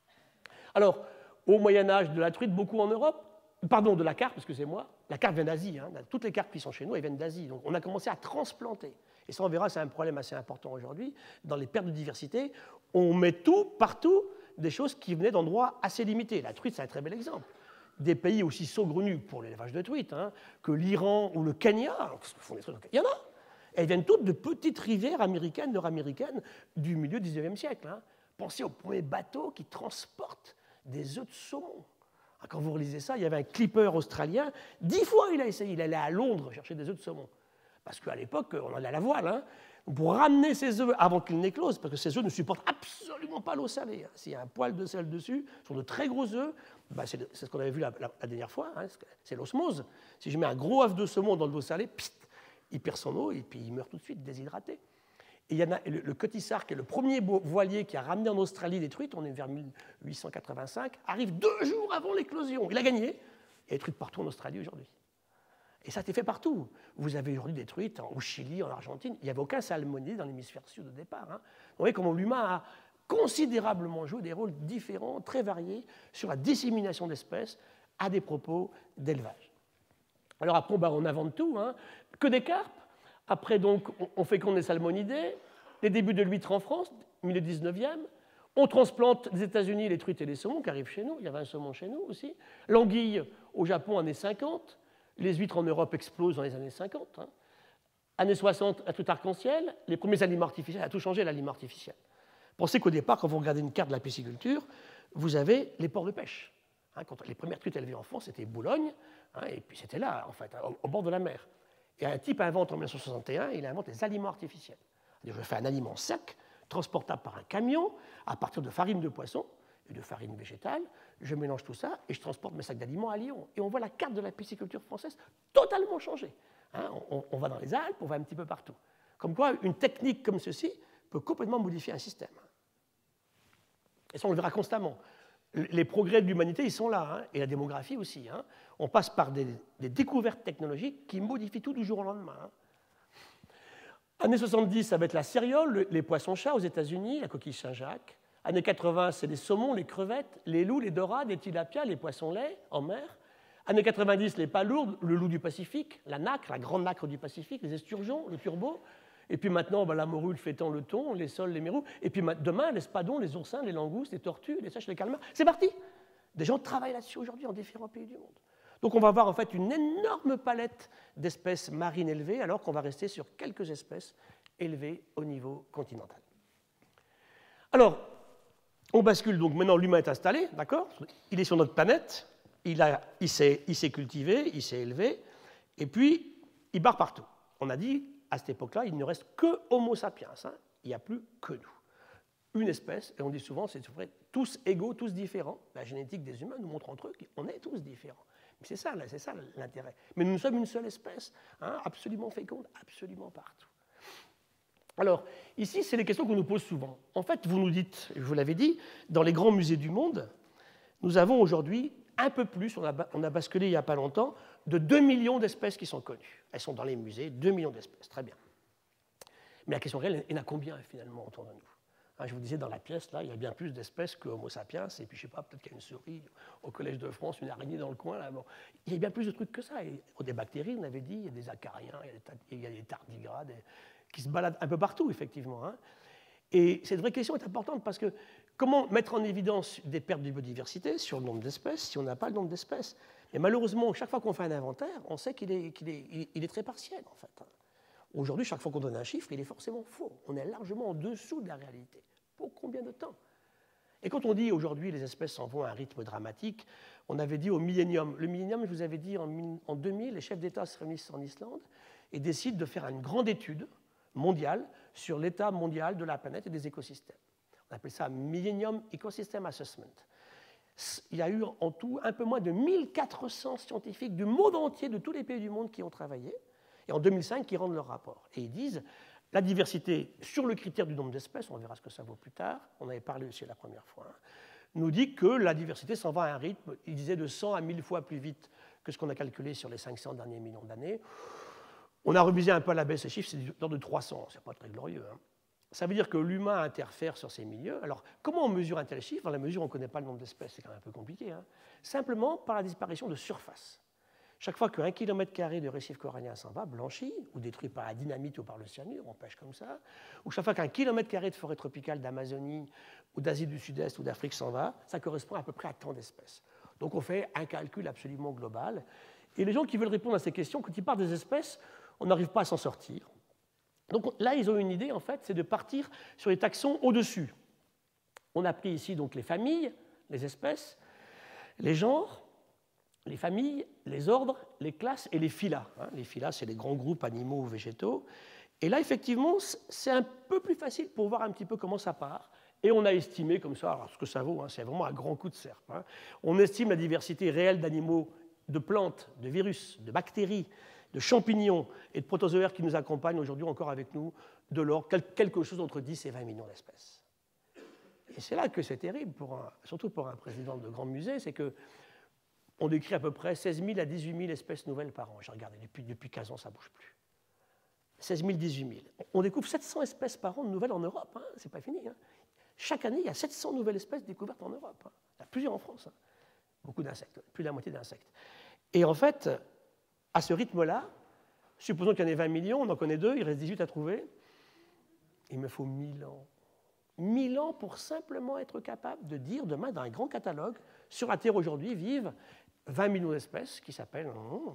Speaker 1: Alors, au Moyen-Âge, de la truite, beaucoup en Europe, pardon, de la carpe, excusez-moi. La carpe vient d'Asie. Hein. Toutes les carpes qui sont chez nous, elles viennent d'Asie. Donc on a commencé à transplanter. Et ça, on verra, c'est un problème assez important aujourd'hui. Dans les pertes de diversité, on met tout, partout, des choses qui venaient d'endroits assez limités. La truite, c'est un très bel exemple. Des pays aussi saugrenus pour l'élevage de truite, hein, que l'Iran ou le Kenya. Il y en a. Elles viennent toutes de petites rivières américaines, nord-américaines, du milieu du XIXe siècle. Hein. Pensez aux premiers bateaux qui transportent des œufs de saumon. Quand vous relisez ça, il y avait un clipper australien, 10 fois il a essayé, il allait à Londres chercher des œufs de saumon. Parce qu'à l'époque, on allait à la voile, hein, pour ramener ces œufs avant qu'ils n'éclosent, parce que ces œufs ne supportent absolument pas l'eau salée. Hein. S'il y a un poil de sel dessus, ce sont de très gros œufs, ben c'est ce qu'on avait vu la dernière fois, hein, c'est l'osmose. Si je mets un gros œuf de saumon dans de l'eau salée, pssst, il perd son eau et puis il meurt tout de suite, déshydraté. Et il y en a le Cutty-Sark, qui est le premier voilier qui a ramené en Australie des truites, on est vers 1885, arrive 2 jours avant l'éclosion. Il a gagné. Il y a des truites partout en Australie aujourd'hui. Et ça a été fait partout. Vous avez aujourd'hui des truites au Chili, en Argentine. Il n'y avait aucun salmonier dans l'hémisphère sud au départ. Hein. Vous voyez comment l'humain a considérablement joué des rôles différents, très variés, sur la dissémination d'espèces à des propos d'élevage. Alors après, on invente tout, hein. Que des carpes. Après, donc, on féconde les salmonidés, les débuts de l'huître en France, milieu 19e. On transplante des États-Unis les truites et les saumons qui arrivent chez nous. Il y avait un saumon chez nous aussi. L'anguille au Japon, années 50. Les huîtres en Europe explosent dans les années 50. Hein. Années 60, la truite arc-en-ciel. Les premiers aliments artificiels, ça a tout changé l'aliment artificiel. Pensez qu'au départ, quand vous regardez une carte de la pisciculture, vous avez les ports de pêche. Hein, quand les premières truites élevées en France, c'était Boulogne, hein, et puis c'était là, en fait, au bord de la mer. Et un type invente en 1961, il invente les aliments artificiels. C'est-à-dire, je fais un aliment sec, transportable par un camion, à partir de farine de poisson et de farine végétale. Je mélange tout ça et je transporte mes sacs d'aliments à Lyon. Et on voit la carte de la pisciculture française totalement changer. Hein, on va dans les Alpes, on va un petit peu partout. Comme quoi, une technique comme ceci peut complètement modifier un système. Et ça, on le verra constamment. Les progrès de l'humanité, ils sont là, hein, et la démographie aussi. Hein. On passe par des découvertes technologiques qui modifient tout du jour au lendemain. Hein. Années 70, ça va être la céréole, les poissons-chats aux États-Unis, la coquille Saint-Jacques. Années 80, c'est les saumons, les crevettes, les loups, les dorades, les tilapias, les poissons-laits en mer. Années 90, les palourdes, le loup du Pacifique, la nacre, la grande nacre du Pacifique, les esturgeons, le turbo. Et puis maintenant, la morue, le fétan, le thon, les sols, les mérous. Et puis demain, les spadons, les oursins, les langoustes, les tortues, les sèches, les calmars. C'est parti. Des gens travaillent là-dessus aujourd'hui en différents pays du monde. Donc on va avoir en fait une énorme palette d'espèces marines élevées, alors qu'on va rester sur quelques espèces élevées au niveau continental. Alors, on bascule donc, maintenant l'humain est installé, d'accord ? Il est sur notre planète, il s'est cultivé, il s'est élevé, et puis il barre partout. On a dit, à cette époque-là, il ne reste que Homo sapiens, hein. Il n'y a plus que nous. Une espèce, et on dit souvent, c'est vrai, tous égaux, tous différents. La génétique des humains nous montre entre eux qu'on est tous différents. Mais c'est ça l'intérêt. Mais nous sommes une seule espèce, hein, absolument féconde, absolument partout. Alors, ici, c'est les questions qu'on nous pose souvent. En fait, vous nous dites, je vous l'avais dit, dans les grands musées du monde, nous avons aujourd'hui un peu plus, on a basculé il n'y a pas longtemps, de 2 millions d'espèces qui sont connues. Elles sont dans les musées, 2 millions d'espèces, très bien. Mais la question réelle, il y en a combien finalement autour de nous ? Hein, je vous disais, dans la pièce, là, il y a bien plus d'espèces que Homo sapiens, et puis je ne sais pas, peut-être qu'il y a une souris au Collège de France, une araignée dans le coin, là. Bon. Il y a bien plus de trucs que ça. Et, des bactéries, on avait dit, il y a des acariens, il y a des tardigrades, qui se baladent un peu partout, effectivement. Hein. Et cette vraie question est importante parce que comment mettre en évidence des pertes de biodiversité sur le nombre d'espèces si on n'a pas le nombre d'espèces ? Et malheureusement, chaque fois qu'on fait un inventaire, on sait qu'il est très partiel, en fait. Aujourd'hui, chaque fois qu'on donne un chiffre, il est forcément faux. On est largement en dessous de la réalité. Pour combien de temps? Et quand on dit aujourd'hui les espèces s'en vont à un rythme dramatique, on avait dit au millénium. Le millénium, je vous avais dit, en 2000, les chefs d'État se réunissent en Islande et décident de faire une grande étude mondiale sur l'état mondial de la planète et des écosystèmes. On appelle ça Millennium Ecosystem Assessment. Il y a eu en tout un peu moins de 1400 scientifiques du monde entier, de tous les pays du monde qui ont travaillé, et en 2005 qui rendent leur rapport. Et ils disent la diversité sur le critère du nombre d'espèces, on verra ce que ça vaut plus tard, on avait parlé aussi la première fois, nous dit que la diversité s'en va à un rythme, il disait de 100 à 1000 fois plus vite que ce qu'on a calculé sur les 500 derniers millions d'années. On a revisé un peu à la baisse ces chiffres, c'est de l'ordre de 300, c'est pas très glorieux. Ça veut dire que l'humain interfère sur ces milieux. Alors, comment on mesure un tel chiffre? Dans la mesure où on ne connaît pas le nombre d'espèces, c'est quand même un peu compliqué. Simplement par la disparition de surface. Chaque fois qu'un kilomètre carré de récif corallien s'en va, blanchi, ou détruit par la dynamite ou par le cyanure, on pêche comme ça, ou chaque fois qu'un kilomètre carré de forêt tropicale d'Amazonie, ou d'Asie du Sud-Est, ou d'Afrique s'en va, ça correspond à peu près à tant d'espèces. Donc on fait un calcul absolument global. Et les gens qui veulent répondre à ces questions, quand ils parlent des espèces, on n'arrive pas à s'en sortir. Donc là, ils ont une idée, en fait, c'est de partir sur les taxons au-dessus. On a pris ici donc les familles, les espèces, les genres, les familles, les ordres, les classes et les phyla. Les phyla, c'est les grands groupes animaux ou végétaux. Et là, effectivement, c'est un peu plus facile pour voir un petit peu comment ça part. Et on a estimé comme ça, alors ce que ça vaut, c'est vraiment un grand coup de serpe. On estime la diversité réelle d'animaux, de plantes, de virus, de bactéries, de champignons et de protozoaires qui nous accompagnent aujourd'hui encore avec nous, de l'ordre quelque chose entre 10 et 20 millions d'espèces. Et c'est là que c'est terrible, surtout pour un président de grand musée, c'est qu'on décrit à peu près 16 000 à 18 000 espèces nouvelles par an. J'ai regardé, depuis 15 ans, ça ne bouge plus. 16 000, 18 000. On découvre 700 espèces par an de nouvelles en Europe, c'est pas fini. Chaque année, il y a 700 nouvelles espèces découvertes en Europe. Il y en a plusieurs en France. Beaucoup d'insectes, plus de la moitié d'insectes. Et en fait, à ce rythme-là, supposons qu'il y en ait 20 millions, on en connaît 2, il reste 18 à trouver, il me faut 1000 ans. 1000 ans pour simplement être capable de dire demain, dans un grand catalogue, sur la Terre aujourd'hui vivent 20 millions d'espèces qui s'appellent...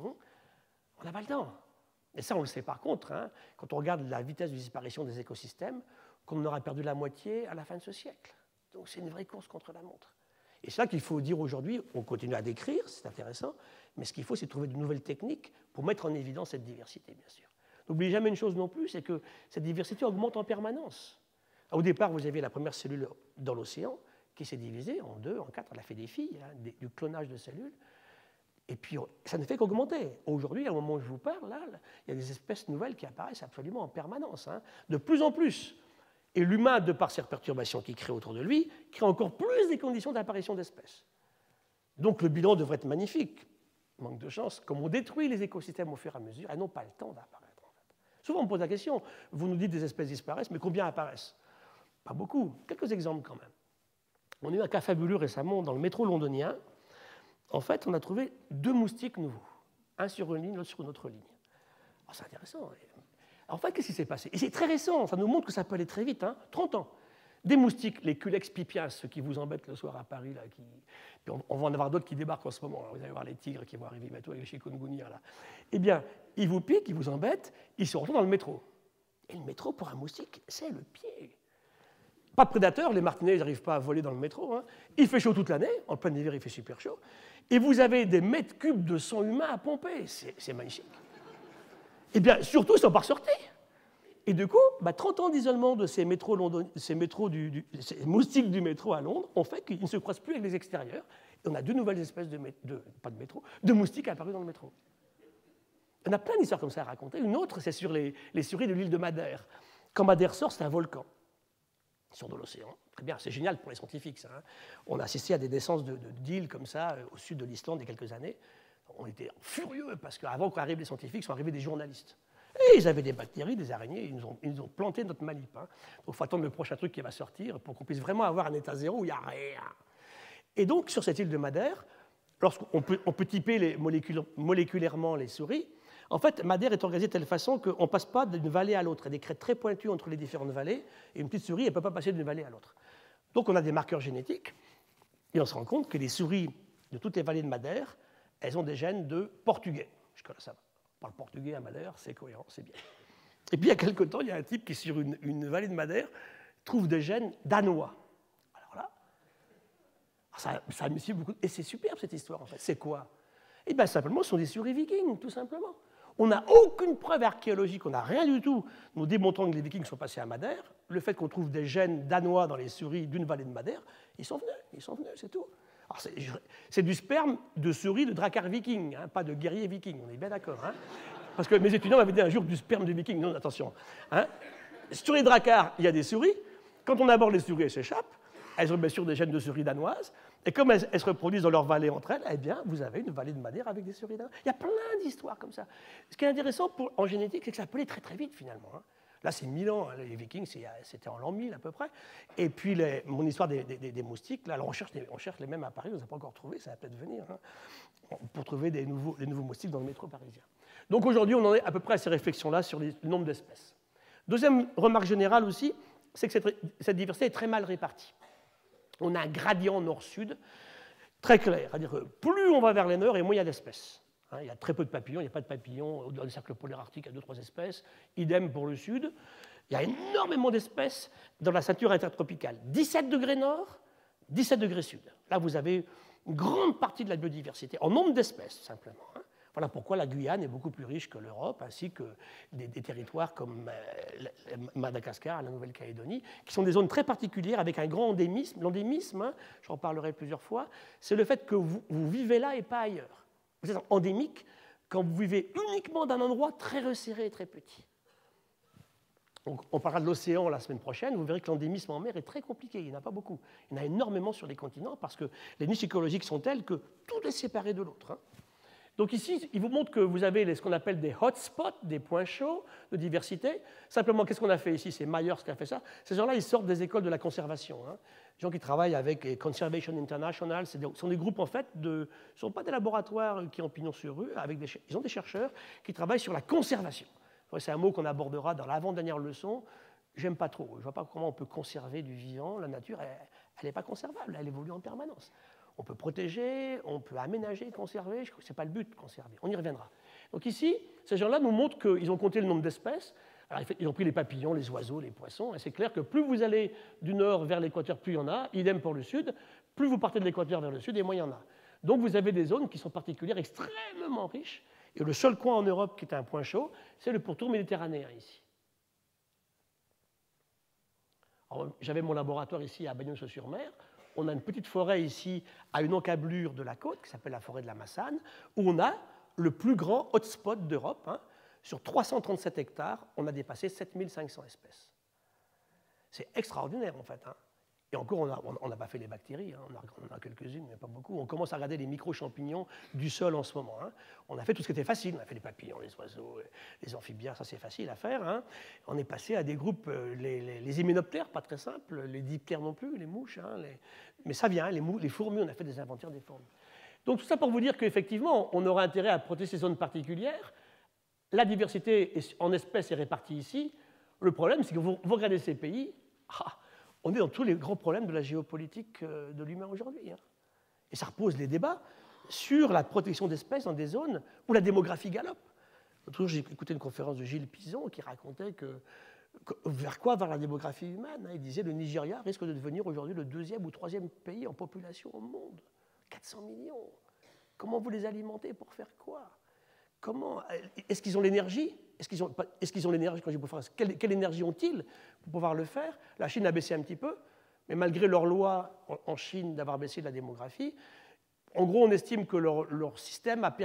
Speaker 1: On n'a pas le temps. Et ça, on le sait par contre, quand on regarde la vitesse de disparition des écosystèmes, qu'on aura perdu la moitié à la fin de ce siècle. Donc c'est une vraie course contre la montre. Et c'est ça qu'il faut dire aujourd'hui, on continue à décrire, c'est intéressant, mais ce qu'il faut, c'est trouver de nouvelles techniques pour mettre en évidence cette diversité, bien sûr. N'oubliez jamais une chose non plus, c'est que cette diversité augmente en permanence. Au départ, vous aviez la première cellule dans l'océan qui s'est divisée en 2, en 4, elle a fait des filles, du clonage de cellules, et puis ça ne fait qu'augmenter. Aujourd'hui, au moment où je vous parle, là, il y a des espèces nouvelles qui apparaissent absolument en permanence, de plus en plus. Et l'humain, de par ces perturbations qu'il crée autour de lui, crée encore plus des conditions d'apparition d'espèces. Donc le bilan devrait être magnifique. Manque de chance. Comme on détruit les écosystèmes au fur et à mesure, elles n'ont pas le temps d'apparaître. En fait. Souvent on me pose la question, vous nous dites des espèces disparaissent, mais combien apparaissent? Pas beaucoup. Quelques exemples quand même. On a eu un cas fabuleux récemment dans le métro londonien. En fait, on a trouvé 2 moustiques nouveaux. Un sur une ligne, l'autre sur une autre ligne. Oh, c'est intéressant. En fait, qu'est-ce qui s'est passé? Et c'est très récent, ça nous montre que ça peut aller très vite, 30 ans. Des moustiques, les Culex pipiens, ceux qui vous embêtent le soir à Paris, là, puis on va en avoir d'autres qui débarquent en ce moment. Là. Vous allez voir les tigres qui vont arriver bientôt avec les chikungunya. Là. Eh bien, ils vous piquent, ils vous embêtent, ils se retrouvent dans le métro. Et le métro, pour un moustique, c'est le pied. Pas de prédateurs, les martinets, ils n'arrivent pas à voler dans le métro. Il fait chaud toute l'année, en plein hiver, il fait super chaud. Et vous avez des mètres cubes de sang humain à pomper. C'est magnifique. Eh bien, surtout, ils ne sont pas ressortis. Et du coup, 30 ans d'isolement de ces moustiques du métro à Londres ont fait qu'ils ne se croisent plus avec les extérieurs. Et on a 2 nouvelles espèces de moustiques apparues dans le métro. On a plein d'histoires comme ça à raconter. Une autre, c'est sur les souris de l'île de Madère. Quand Madère sort, c'est un volcan sur de l'océan. Très bien, c'est génial pour les scientifiques, ça. On a assisté à des naissances d'îles comme ça au sud de l'Islande il y a quelques années. On était furieux parce qu'avant qu'arrivent les scientifiques, sont arrivés des journalistes. Et ils avaient des bactéries, des araignées, ils nous ont planté notre manip. Donc il faut attendre le prochain truc qui va sortir pour qu'on puisse vraiment avoir un état zéro où il n'y a rien. Et donc, sur cette île de Madère, lorsqu'on peut typer moléculairement les souris, en fait, Madère est organisée de telle façon qu'on ne passe pas d'une vallée à l'autre. Il y a des crêtes très pointues entre les différentes vallées, et une petite souris, elle ne peut pas passer d'une vallée à l'autre. Donc on a des marqueurs génétiques, et on se rend compte que les souris de toutes les vallées de Madère, elles ont des gènes de portugais. Jusque-là, ça va. On parle portugais à Madère, c'est cohérent, c'est bien. Et puis, il y a quelque temps, il y a un type qui, sur une vallée de Madère, trouve des gènes danois. Alors là, ça me suit beaucoup. Et c'est superbe, cette histoire, en fait. C'est quoi? Eh bien, simplement, ce sont des souris vikings, tout simplement. On n'a aucune preuve archéologique, on n'a rien du tout nous démontrant que les vikings sont passés à Madère. Le fait qu'on trouve des gènes danois dans les souris d'une vallée de Madère, ils sont venus, c'est tout. C'est du sperme de souris de drakkar viking, hein, pas de guerrier viking, on est bien d'accord. Hein, parce que mes étudiants m'avaient dit un jour du sperme de viking, non, attention. Hein. Sur les drakkars, il y a des souris. Quand on aborde les souris, elles s'échappent. Elles ont bien sûr des gènes de souris danoises. Et comme elles se reproduisent dans leur vallée entre elles, eh bien, vous avez une vallée de Madère avec des souris danoises. Il y a plein d'histoires comme ça. Ce qui est intéressant en génétique, c'est que ça peut aller très très vite finalement. Hein. Là, c'est 1000 ans. Hein. Les Vikings, c'était en l'an 1000 à peu près. Et puis, mon histoire des moustiques, là, on cherche les mêmes à Paris, on ne les a pas encore trouvés, ça va peut-être venir, hein, pour trouver des nouveaux moustiques dans le métro parisien. Donc aujourd'hui, on en est à peu près à ces réflexions-là sur le nombre d'espèces. Deuxième remarque générale aussi, c'est que cette diversité est très mal répartie. On a un gradient nord-sud très clair, c'est-à-dire que plus on va vers le nord et moins il y a d'espèces. Hein, il y a très peu de papillons, il n'y a pas de papillons dans le cercle polaire arctique, il y a 2-3 espèces. Idem pour le sud. Il y a énormément d'espèces dans la ceinture intertropicale. 17 degrés nord, 17 degrés sud. Là, vous avez une grande partie de la biodiversité, en nombre d'espèces, simplement. Hein. Voilà pourquoi la Guyane est beaucoup plus riche que l'Europe, ainsi que des territoires comme Madagascar, la Nouvelle-Calédonie, qui sont des zones très particulières avec un grand endémisme. L'endémisme, hein, j'en parlerai plusieurs fois, c'est le fait que vous vivez là et pas ailleurs. Vous êtes endémique quand vous vivez uniquement d'un endroit très resserré et très petit. Donc, on parlera de l'océan la semaine prochaine, vous verrez que l'endémisme en mer est très compliqué, il n'y en a pas beaucoup. Il y en a énormément sur les continents parce que les niches écologiques sont telles que tout est séparé de l'autre. Hein. Donc ici, il vous montre que vous avez ce qu'on appelle des hotspots, des points chauds de diversité. Simplement, qu'est-ce qu'on a fait ici? C'est Myers qui a fait ça. Ces gens-là, ils sortent des écoles de la conservation. Hein. Les gens qui travaillent avec Conservation International, ce sont des groupes, en fait, ce ne sont pas des laboratoires qui ont pignon sur rue, ils ont des chercheurs qui travaillent sur la conservation. C'est un mot qu'on abordera dans l'avant-dernière leçon. J'aime pas trop. Je ne vois pas comment on peut conserver du vivant. La nature, elle n'est pas conservable, elle évolue en permanence. On peut protéger, on peut aménager, conserver. Ce n'est pas le but de conserver. On y reviendra. Donc ici, ces gens-là nous montrent qu'ils ont compté le nombre d'espèces. Alors, ils ont pris les papillons, les oiseaux, les poissons. Et c'est clair que plus vous allez du nord vers l'équateur, plus il y en a. Idem pour le sud. Plus vous partez de l'équateur vers le sud, et moins il y en a. Donc vous avez des zones qui sont particulières, extrêmement riches. Et le seul coin en Europe qui est un point chaud, c'est le pourtour méditerranéen ici. J'avais mon laboratoire ici à Bagnols-sur-Mer. On a une petite forêt ici à une encablure de la côte qui s'appelle la forêt de la Massane, où on a le plus grand hotspot d'Europe. Hein. Sur 337 hectares, on a dépassé 7500 espèces. C'est extraordinaire en fait. Hein. Et encore, on n'a pas fait les bactéries, hein. on en a quelques-unes, mais pas beaucoup. On commence à regarder les micro-champignons du sol en ce moment. Hein. On a fait tout ce qui était facile. On a fait les papillons, les oiseaux, les amphibiens, ça c'est facile à faire. Hein. On est passé à des groupes, les hyménoptères, pas très simples, les diptères non plus, les mouches. Hein, mais ça vient, les fourmis, on a fait des inventaires des fourmis. Donc tout ça pour vous dire qu'effectivement, on aura intérêt à protéger ces zones particulières. La diversité en espèces est répartie ici. Le problème, c'est que vous regardez ces pays, on est dans tous les grands problèmes de la géopolitique de l'humain aujourd'hui. Hein. Et ça repose les débats sur la protection d'espèces dans des zones où la démographie galope. L'autre jour, j'ai écouté une conférence de Gilles Pizon qui racontait vers quoi va la démographie humaine. Hein. Il disait que le Nigeria risque de devenir aujourd'hui le 2e ou 3e pays en population au monde. 400 millions. Comment vous les alimentez pour faire quoi? Est-ce qu'ils ont l'énergie? Est-ce qu'ils ont l'énergie quand je peux faire quelle énergie ont-ils pour pouvoir le faire? La Chine a baissé un petit peu, mais malgré leur loi en Chine d'avoir baissé la démographie, en gros, on estime que leur système a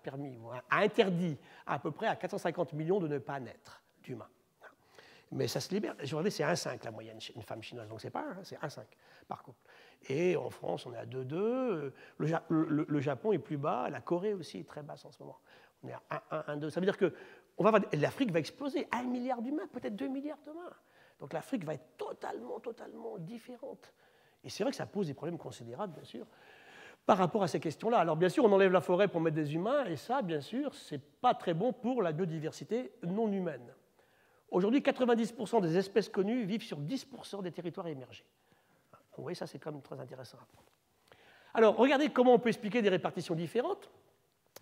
Speaker 1: interdit à peu près à 450 millions de ne pas naître d'humains. Mais ça se libère. Regardez, c'est 1,5 la moyenne, une femme chinoise. Donc c'est pas 1, c'est 1,5 par couple. Et en France, on est à 2,2. Le Japon est plus bas. La Corée aussi est très basse en ce moment. On est à 1,2. Ça veut dire que l'Afrique va exploser. 1 milliard d'humains, peut-être 2 milliards d'humains. Donc l'Afrique va être totalement différente. Et c'est vrai que ça pose des problèmes considérables, bien sûr, par rapport à ces questions-là. Alors bien sûr, on enlève la forêt pour mettre des humains. Et ça, bien sûr, c'est pas très bon pour la biodiversité non humaine. Aujourd'hui, 90% des espèces connues vivent sur 10% des territoires émergés. Vous voyez, ça, c'est quand même très intéressant à prendre. Alors, regardez comment on peut expliquer des répartitions différentes.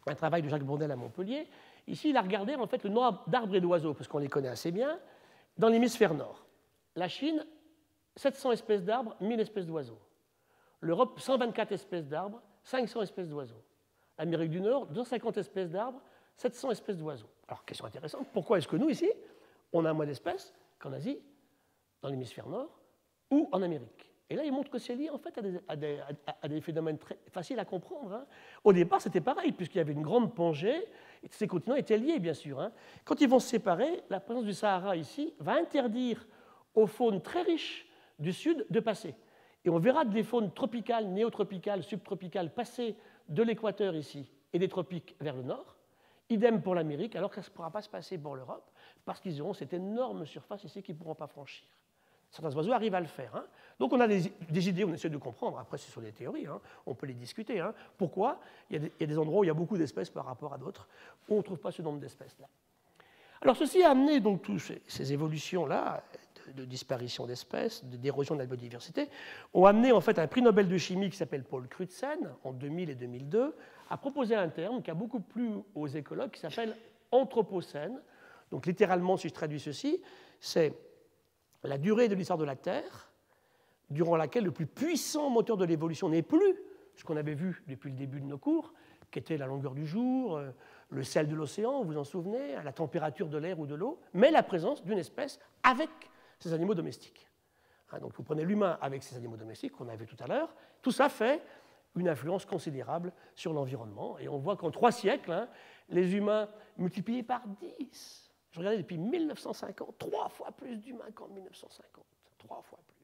Speaker 1: un travail de Jacques Bourdelle à Montpellier. Ici, il a regardé en fait le nombre d'arbres et d'oiseaux, parce qu'on les connaît assez bien, dans l'hémisphère nord. La Chine, 700 espèces d'arbres, 1000 espèces d'oiseaux. L'Europe, 124 espèces d'arbres, 500 espèces d'oiseaux. L'Amérique du Nord, 250 espèces d'arbres, 700 espèces d'oiseaux. Alors, question intéressante, pourquoi est-ce que nous, ici, on a moins d'espèces qu'en Asie, dans l'hémisphère nord, ou en Amérique? Et là, il montre que c'est lié en fait à des phénomènes très faciles à comprendre. Hein. Au départ, c'était pareil, puisqu'il y avait une grande Pangée, et ces continents étaient liés, bien sûr. Hein. Quand ils vont se séparer, la présence du Sahara ici va interdire aux faunes très riches du sud de passer. Et on verra des faunes tropicales, néotropicales, subtropicales passer de l'équateur ici et des tropiques vers le nord. Idem pour l'Amérique, alors que ça ne pourra pas se passer pour l'Europe, parce qu'ils auront cette énorme surface ici qu'ils ne pourront pas franchir. Certains oiseaux arrivent à le faire. Hein. Donc on a des idées, on essaie de comprendre. Après, c'est sur des théories, hein. On peut les discuter. Hein. Pourquoi il y a des endroits où il y a beaucoup d'espèces par rapport à d'autres, où on ne trouve pas ce nombre d'espèces-là. Alors ceci a amené donc toutes ces évolutions-là, de disparition d'espèces, d'érosion de la biodiversité, ont amené en fait un prix Nobel de chimie qui s'appelle Paul Crutzen, en 2000 et 2002, à proposer un terme qui a beaucoup plu aux écologues, qui s'appelle anthropocène. Donc littéralement, si je traduis ceci, c'est la durée de l'histoire de la Terre, durant laquelle le plus puissant moteur de l'évolution n'est plus ce qu'on avait vu depuis le début de nos cours, qui était la longueur du jour, le sel de l'océan, vous vous en souvenez, la température de l'air ou de l'eau, mais la présence d'une espèce avec ces animaux domestiques. Donc vous prenez l'humain avec ces animaux domestiques qu'on a vu tout à l'heure, tout ça fait une influence considérable sur l'environnement. Et on voit qu'en 3 siècles, les humains multipliés par 10, je regardais depuis 1950, 3 fois plus d'humains qu'en 1950, 3 fois plus.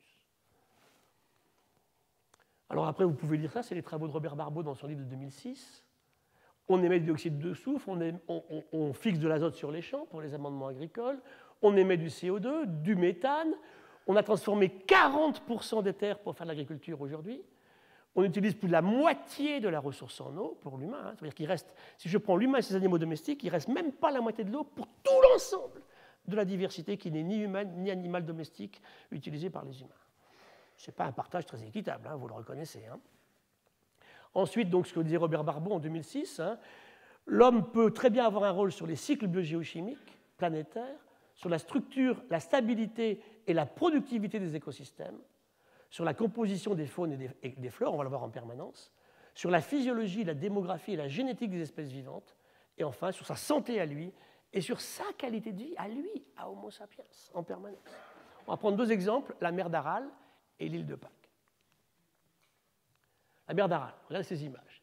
Speaker 1: Alors après, vous pouvez lire ça, c'est les travaux de Robert Barbeau dans son livre de 2006. On émet du dioxyde de soufre, on fixe de l'azote sur les champs pour les amendements agricoles, on émet du CO2, du méthane, on a transformé 40% des terres pour faire de l'agriculture aujourd'hui, on utilise plus de la moitié de la ressource en eau pour l'humain. Hein. C'est-à-dire qu'il reste, si je prends l'humain et ses animaux domestiques, il ne reste même pas la moitié de l'eau pour tout l'ensemble de la diversité qui n'est ni humaine ni animale domestique utilisée par les humains. Ce n'est pas un partage très équitable, hein, vous le reconnaissez. Hein. Ensuite, donc, ce que disait Robert Barbeau en 2006, hein, l'homme peut très bien avoir un rôle sur les cycles biogéochimiques planétaires, sur la structure, la stabilité et la productivité des écosystèmes, sur la composition des faunes et des flores, on va le voir en permanence, sur la physiologie, la démographie et la génétique des espèces vivantes, et enfin sur sa santé à lui et sur sa qualité de vie à lui, à Homo sapiens, en permanence. On va prendre 2 exemples, la mer d'Aral et l'île de Pâques. La mer d'Aral, regardez ces images.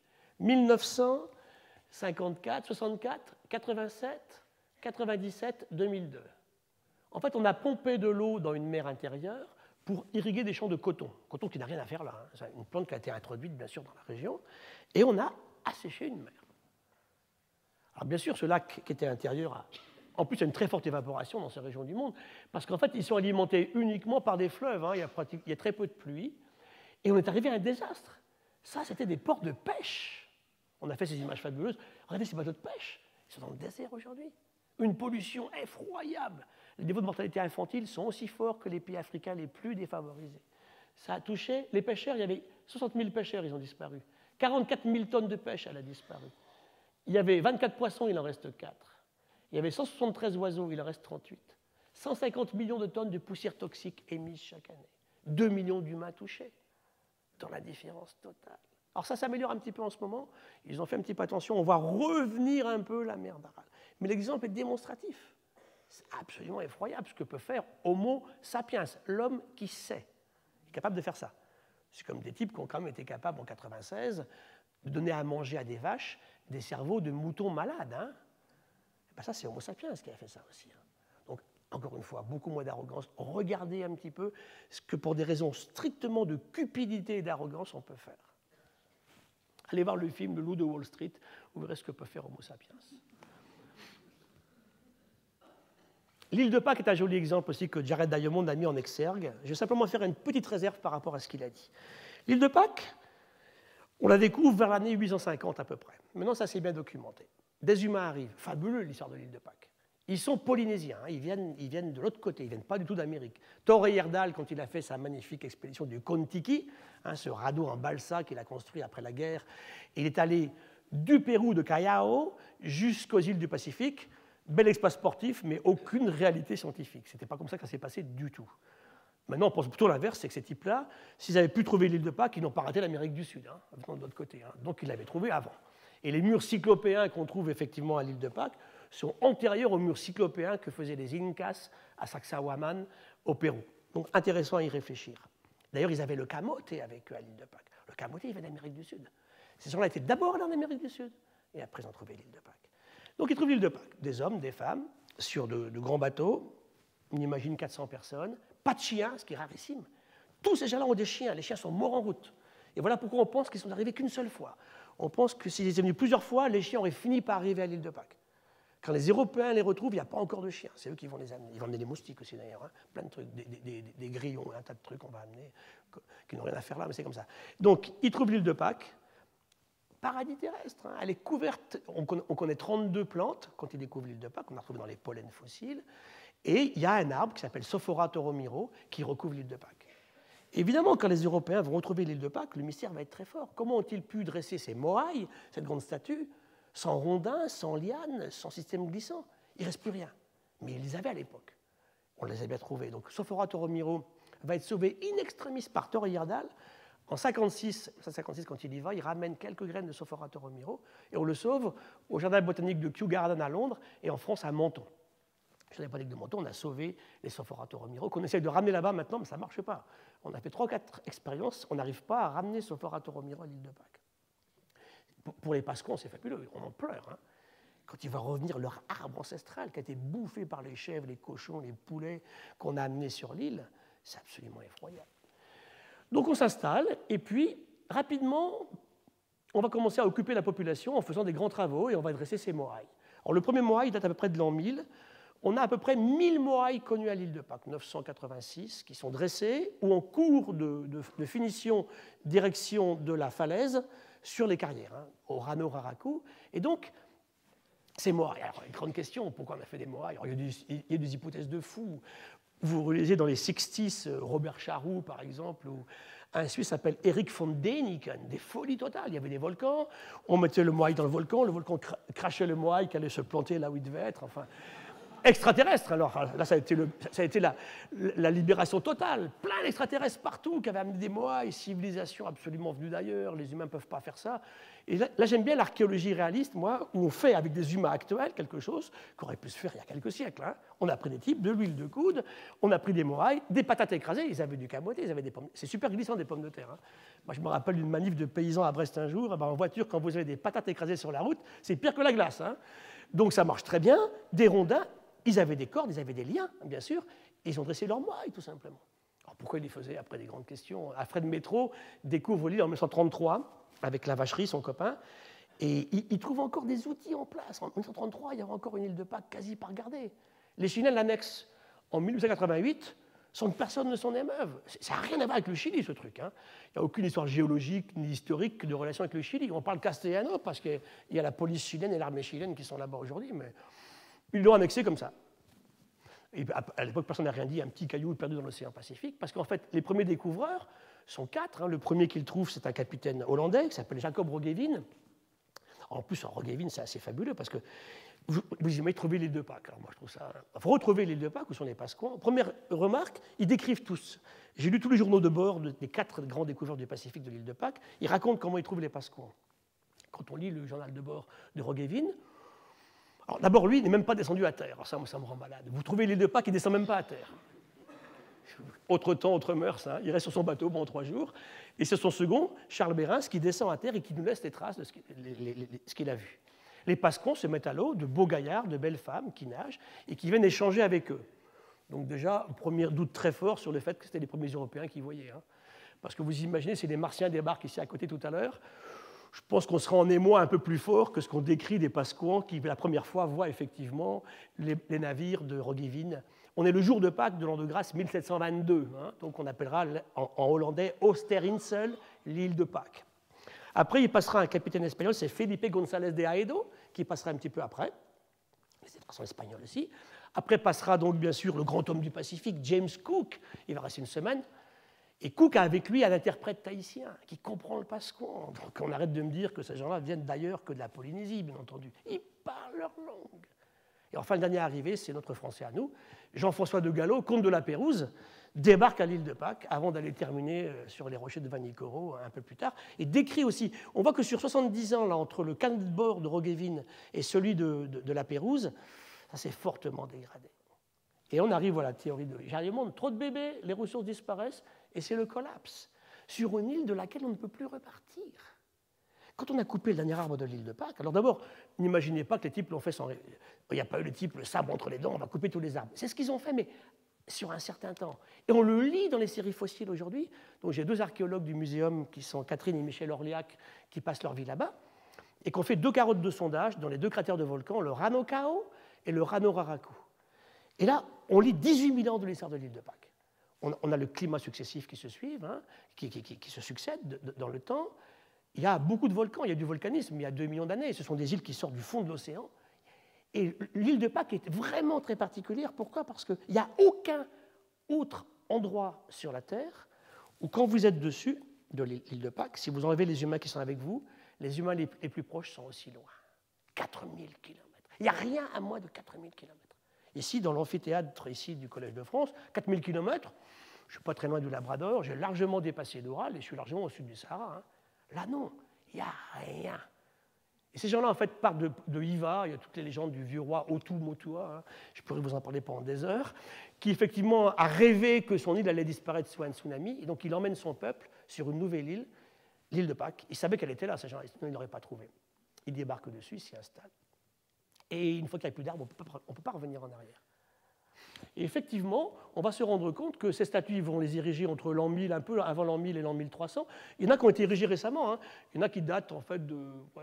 Speaker 1: 1954, 64, 87, 97, 2002. En fait, on a pompé de l'eau dans une mer intérieure pour irriguer des champs de coton. Coton qui n'a rien à faire là. Hein. C'est une plante qui a été introduite, bien sûr, dans la région. Et on a asséché une mer. Alors, bien sûr, ce lac qui était intérieur en plus, il y a une très forte évaporation dans ces régions du monde, parce qu'en fait, ils sont alimentés uniquement par des fleuves. Hein. Il y a très peu de pluie. Et on est arrivé à un désastre. Ça, c'était des ports de pêche. On a fait ces images fabuleuses. Regardez ces bateaux de pêche. Ils sont dans le désert aujourd'hui. Une pollution effroyable. Les niveaux de mortalité infantile sont aussi forts que les pays africains les plus défavorisés. Ça a touché les pêcheurs. Il y avait 60 000 pêcheurs, ils ont disparu. 44 000 tonnes de pêche, elle a disparu. Il y avait 24 poissons, il en reste 4. Il y avait 173 oiseaux, il en reste 38. 150 millions de tonnes de poussière toxique émises chaque année. 2 millions d'humains touchés. Dans la différence totale. Alors ça s'améliore un petit peu en ce moment. Ils ont fait un petit peu attention. On va revenir un peu la mer d'Aral. Mais l'exemple est démonstratif. C'est absolument effroyable ce que peut faire Homo sapiens, l'homme qui sait. Il est capable de faire ça. C'est comme des types qui ont quand même été capables en 1996 de donner à manger à des vaches des cerveaux de moutons malades. Hein. Et bien ça, c'est Homo sapiens qui a fait ça aussi. Hein. Donc, encore une fois, beaucoup moins d'arrogance. Regardez un petit peu ce que, pour des raisons strictement de cupidité et d'arrogance, on peut faire. Allez voir le film Le Loup de Wall Street, vous verrez ce que peut faire Homo sapiens. L'île de Pâques est un joli exemple aussi que Jared Diamond a mis en exergue. Je vais simplement faire une petite réserve par rapport à ce qu'il a dit. L'île de Pâques, on la découvre vers l'année 850 à peu près. Maintenant, ça s'est bien documenté. Des humains arrivent. Fabuleux l'histoire de l'île de Pâques. Ils sont polynésiens, hein. ils viennent de l'autre côté, ils ne viennent pas du tout d'Amérique. Thor Heyerdahl, quand il a fait sa magnifique expédition du Kon-Tiki, hein, ce radeau en balsa qu'il a construit après la guerre, il est allé du Pérou de Callao jusqu'aux îles du Pacifique. Bel exploit sportif, mais aucune réalité scientifique. Ce n'était pas comme ça que ça s'est passé du tout. Maintenant, on pense plutôt l'inverse, c'est que ces types-là, s'ils avaient pu trouver l'île de Pâques, ils n'ont pas raté l'Amérique du Sud, venant de l'autre côté. Donc ils l'avaient trouvé avant. Et les murs cyclopéens qu'on trouve effectivement à l'île de Pâques sont antérieurs aux murs cyclopéens que faisaient les Incas à Sacsayhuamán, au Pérou. Donc intéressant à y réfléchir. D'ailleurs, ils avaient le camote avec eux à l'île de Pâques. Le camote, il vient d'Amérique du Sud. Ces gens-là étaient d'abord allés en Amérique du Sud, et après ils ont trouvé l'île de Pâques. Donc ils trouvent l'île de Pâques. Des hommes, des femmes, sur de grands bateaux, on imagine 400 personnes, pas de chiens, ce qui est rarissime. Tous ces gens-là ont des chiens, les chiens sont morts en route. Et voilà pourquoi on pense qu'ils sont arrivés qu'une seule fois. On pense que s'ils étaient venus plusieurs fois, les chiens auraient fini par arriver à l'île de Pâques. Quand les Européens les retrouvent, il n'y a pas encore de chiens. C'est eux qui vont les amener. Ils vont amener des moustiques aussi d'ailleurs, plein de trucs, des grillons, un tas de trucs qu'on va amener, qui n'ont rien à faire là, mais c'est comme ça. Donc, ils trouvent l'île de Pâques. Paradis terrestre, elle est couverte, on connaît 32 plantes quand ils découvrent l'île de Pâques, on a retrouvé dans les pollens fossiles, et il y a un arbre qui s'appelle Sophora toromiro qui recouvre l'île de Pâques. Évidemment, quand les Européens vont retrouver l'île de Pâques, le mystère va être très fort. Comment ont-ils pu dresser ces moailles, cette grande statue, sans rondins, sans lianes, sans système glissant? Il ne reste plus rien. Mais ils les avaient à l'époque. On les a bien trouvés. Donc Sophora toromiro va être sauvé in extremis par Thor Heyerdahl. En 1956, quand il y va, il ramène quelques graines de Sophora toromiro et on le sauve au jardin botanique de Kew Garden à Londres et en France à Menton. Au jardin botanique de Menton, on a sauvé les Sophora toromiro qu'on essaie de ramener là-bas maintenant, mais ça ne marche pas. On a fait 3 ou 4 expériences, on n'arrive pas à ramener Sophora toromiro à l'île de Pâques. Pour les Pasquans, c'est fabuleux, on en pleure. Quand il va revenir leur arbre ancestral qui a été bouffé par les chèvres, les cochons, les poulets qu'on a amenés sur l'île, c'est absolument effroyable. Donc on s'installe, et puis, rapidement, on va commencer à occuper la population en faisant des grands travaux, et on va dresser ces moailles. Alors le premier moaille date à peu près de l'an 1000. On a à peu près 1000 moailles connues à l'île de Pâques, 986, qui sont dressées, ou en cours de finition, direction de la falaise, sur les carrières, au Rano Raraku. Et donc, ces moailles, alors une grande question, pourquoi on a fait des moailles? Alors, il y a des hypothèses de fous. Vous relisez dans les 60s, Robert Charroux, par exemple, ou un Suisse s'appelle Eric von Däniken, des folies totales. Il y avait des volcans, on mettait le moaille dans le volcan crachait le moaille qui allait se planter là où il devait être, enfin... Extraterrestres, alors là, ça a été la libération totale. Plein d'extraterrestres partout qui avaient amené des moailles, civilisations absolument venues d'ailleurs, les humains ne peuvent pas faire ça. Et là j'aime bien l'archéologie réaliste, moi, où on fait avec des humains actuels quelque chose qu'aurait pu se faire il y a quelques siècles. On a pris des types, de l'huile de coude, on a pris des moailles, des patates écrasées, ils avaient du camoté, ils avaient des pommes. C'est super glissant des pommes de terre. Moi, je me rappelle d'une manif de paysans à Brest un jour, en voiture, quand vous avez des patates écrasées sur la route, c'est pire que la glace. Donc ça marche très bien, des rondins. Ils avaient des cordes, ils avaient des liens, bien sûr, et ils ont dressé leurs moailles, tout simplement. Alors pourquoi ils les faisaient? Après des grandes questions. Alfred Métro découvre l'île en 1933, avec la vacherie, son copain, et il trouve encore des outils en place. En 1933, il y avait encore une île de Pâques quasi pas regardée. Les Chiliens l'annexent en 1888, sans que personne ne s'en émeuve. Ça n'a rien à voir avec le Chili, ce truc. Il n'y a aucune histoire géologique ni historique de relation avec le Chili. On parle castellano parce qu'il y a la police chilienne et l'armée chilienne qui sont là-bas aujourd'hui, mais... Ils l'ont annexé comme ça. Et à l'époque, personne n'a rien dit, un petit caillou perdu dans l'océan Pacifique, parce qu'en fait, les premiers découvreurs sont 4. Le premier qu'ils trouvent, c'est un capitaine hollandais qui s'appelle Jacob Roggeveen. En plus, Roggeveen, c'est assez fabuleux, parce que vous imaginez trouver l'île de Pâques. Alors moi, je trouve ça... Il faut retrouver l'île de Pâques, où sont les Pasquans. Première remarque, ils décrivent tous. J'ai lu tous les journaux de bord des 4 grands découvreurs du Pacifique de l'île de Pâques. Ils racontent comment ils trouvent les Pasquans. Quand on lit le journal de bord de Roggeveen, d'abord, lui, il n'est même pas descendu à terre. Alors ça me rend malade. Vous trouvez l'île de Pâques, il ne descend même pas à terre. Autre temps, autre mœurs. Il reste sur son bateau pendant 3 jours. Et c'est son second, Charles Bérins, qui descend à terre et qui nous laisse les traces de ce qu'il a vu. Les Pasquans se mettent à l'eau, de beaux gaillards, de belles femmes qui nagent et qui viennent échanger avec eux. Donc déjà, premier doute très fort sur le fait que c'était les premiers Européens qui voyaient. Parce que vous imaginez, si les Martiens débarquent ici à côté tout à l'heure, je pense qu'on sera en émoi un peu plus fort que ce qu'on décrit des Pasquans qui, la première fois, voient effectivement les navires de Roggeveen. On est le jour de Pâques de l'an de grâce 1722, donc on appellera en hollandais Osterinsel, l'île de Pâques. Après, il passera un capitaine espagnol, c'est Felipe González de Haedo, qui passera un petit peu après, c'est de façon espagnole aussi. Après passera donc bien sûr le grand homme du Pacifique, James Cook, il va rester une semaine. Et Cook a avec lui un interprète tahitien qui comprend le pasquan. Donc on arrête de me dire que ces gens-là viennent d'ailleurs que de la Polynésie, bien entendu. Ils parlent leur langue. Et enfin, le dernier arrivé, c'est notre Français à nous, Jean-François de Gallo, comte de la Pérouse, débarque à l'île de Pâques avant d'aller terminer sur les rochers de Vanikoro un peu plus tard, et décrit aussi, on voit que sur 70 ans, là, entre le camp de bord de Roggeveen et celui de la Pérouse, ça s'est fortement dégradé. Et on arrive à la théorie de Jardier-Monde, trop de bébés, les ressources disparaissent, et c'est le collapse, sur une île de laquelle on ne peut plus repartir. Quand on a coupé le dernier arbre de l'île de Pâques, alors d'abord, n'imaginez pas que les types l'ont fait sans... Il n'y a pas eu le type, le sabre entre les dents, on va couper tous les arbres. C'est ce qu'ils ont fait, mais sur un certain temps. Et on le lit dans les séries fossiles aujourd'hui. Donc j'ai deux archéologues du muséum qui sont Catherine et Michel Orliac qui passent leur vie là-bas et qui ont fait 2 carottes de sondage dans les 2 cratères de volcans, le Rano Kao et le Rano Raraku. Et là, on lit 18 000 ans de l'histoire de l'île de Pâques. On a le climat successif qui se suivent, hein, qui se succèdent dans le temps. Il y a beaucoup de volcans, il y a du volcanisme, il y a 2 millions d'années. Ce sont des îles qui sortent du fond de l'océan. Et l'île de Pâques est vraiment très particulière. Pourquoi? Parce qu'il n'y a aucun autre endroit sur la Terre où, quand vous êtes dessus de l'île de Pâques, si vous enlevez les humains qui sont avec vous, les humains les plus proches sont aussi loin. 4000 km. Il n'y a rien à moins de 4000 km. Ici, dans l'amphithéâtre ici, du Collège de France, 4000 km, je ne suis pas très loin du Labrador, j'ai largement dépassé l'Oural et je suis largement au sud du Sahara. Hein. Là, non, il n'y a rien. Et ces gens-là, en fait, partent de Hiva, il y a toutes les légendes du vieux roi Otu-Motua, hein, je pourrais vous en parler pendant des heures, qui effectivement a rêvé que son île allait disparaître sous un tsunami, et donc il emmène son peuple sur une nouvelle île, l'île de Pâques. Il savait qu'elle était là, ces gens-là, sinon il ne l'aurait pas trouvée. Il débarque dessus, il s'y installe. Et une fois qu'il n'y a plus d'arbres, on ne peut pas revenir en arrière. Et effectivement, on va se rendre compte que ces statues, ils vont les ériger entre l'an 1000, un peu avant l'an 1000 et l'an 1300. Il y en a qui ont été érigées récemment. Hein. Il y en a qui datent en fait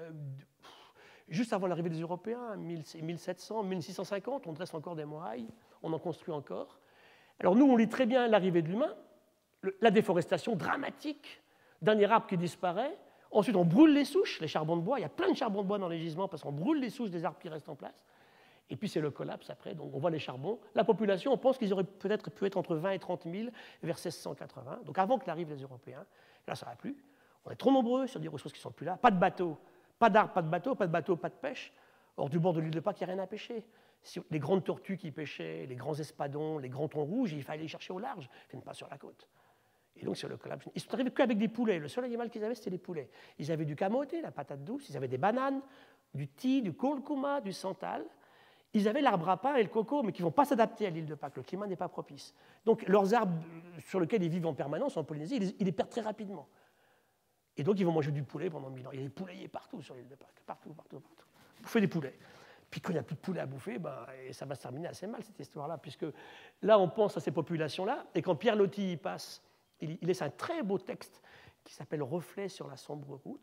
Speaker 1: juste avant l'arrivée des Européens, 1700, 1650. On dresse encore des murailles, on en construit encore. Alors nous, on lit très bien l'arrivée de l'humain, la déforestation dramatique d'un arbre qui disparaît. Ensuite, on brûle les souches, les charbons de bois. Il y a plein de charbons de bois dans les gisements parce qu'on brûle les souches des arbres qui restent en place. Et puis c'est le collapse après, donc on voit les charbons. La population, on pense qu'ils auraient peut-être pu être entre 20 et 30 000 vers 1680, donc avant qu'arrivent les Européens. Là, ça ne va plus. On est trop nombreux sur des ressources qui ne sont plus là. Pas de bateaux, pas d'arbres, pas de bateaux, pas de bateaux, pas de pêche. Hors du bord de l'île de Pâques, il n'y a rien à pêcher. Les grandes tortues qui pêchaient, les grands espadons, les grands thons rouges, il fallait les chercher au large, ils ne viennent pas sur la côte. Et donc c'est le collapse. Ils sont arrivés qu'avec des poulets. Le seul animal qu'ils avaient, c'était les poulets. Ils avaient du camoté, la patate douce, ils avaient des bananes, du thym, du kurkuma, du santal. Ils avaient l'arbre à pain et le coco, mais qui ne vont pas s'adapter à l'île de Pâques. Le climat n'est pas propice. Donc leurs arbres sur lesquels ils vivent en permanence en Polynésie, ils les perdent très rapidement. Et donc ils vont manger du poulet pendant 1000 ans. Il y a des poulaillers partout sur l'île de Pâques. Partout. Bouffer des poulets. Puis quand il n'y a plus de poulet à bouffer, et ça va se terminer assez mal cette histoire-là, puisque là on pense à ces populations-là, et quand Pierre Loti y passe, il laisse un très beau texte qui s'appelle « Reflet sur la sombre route ».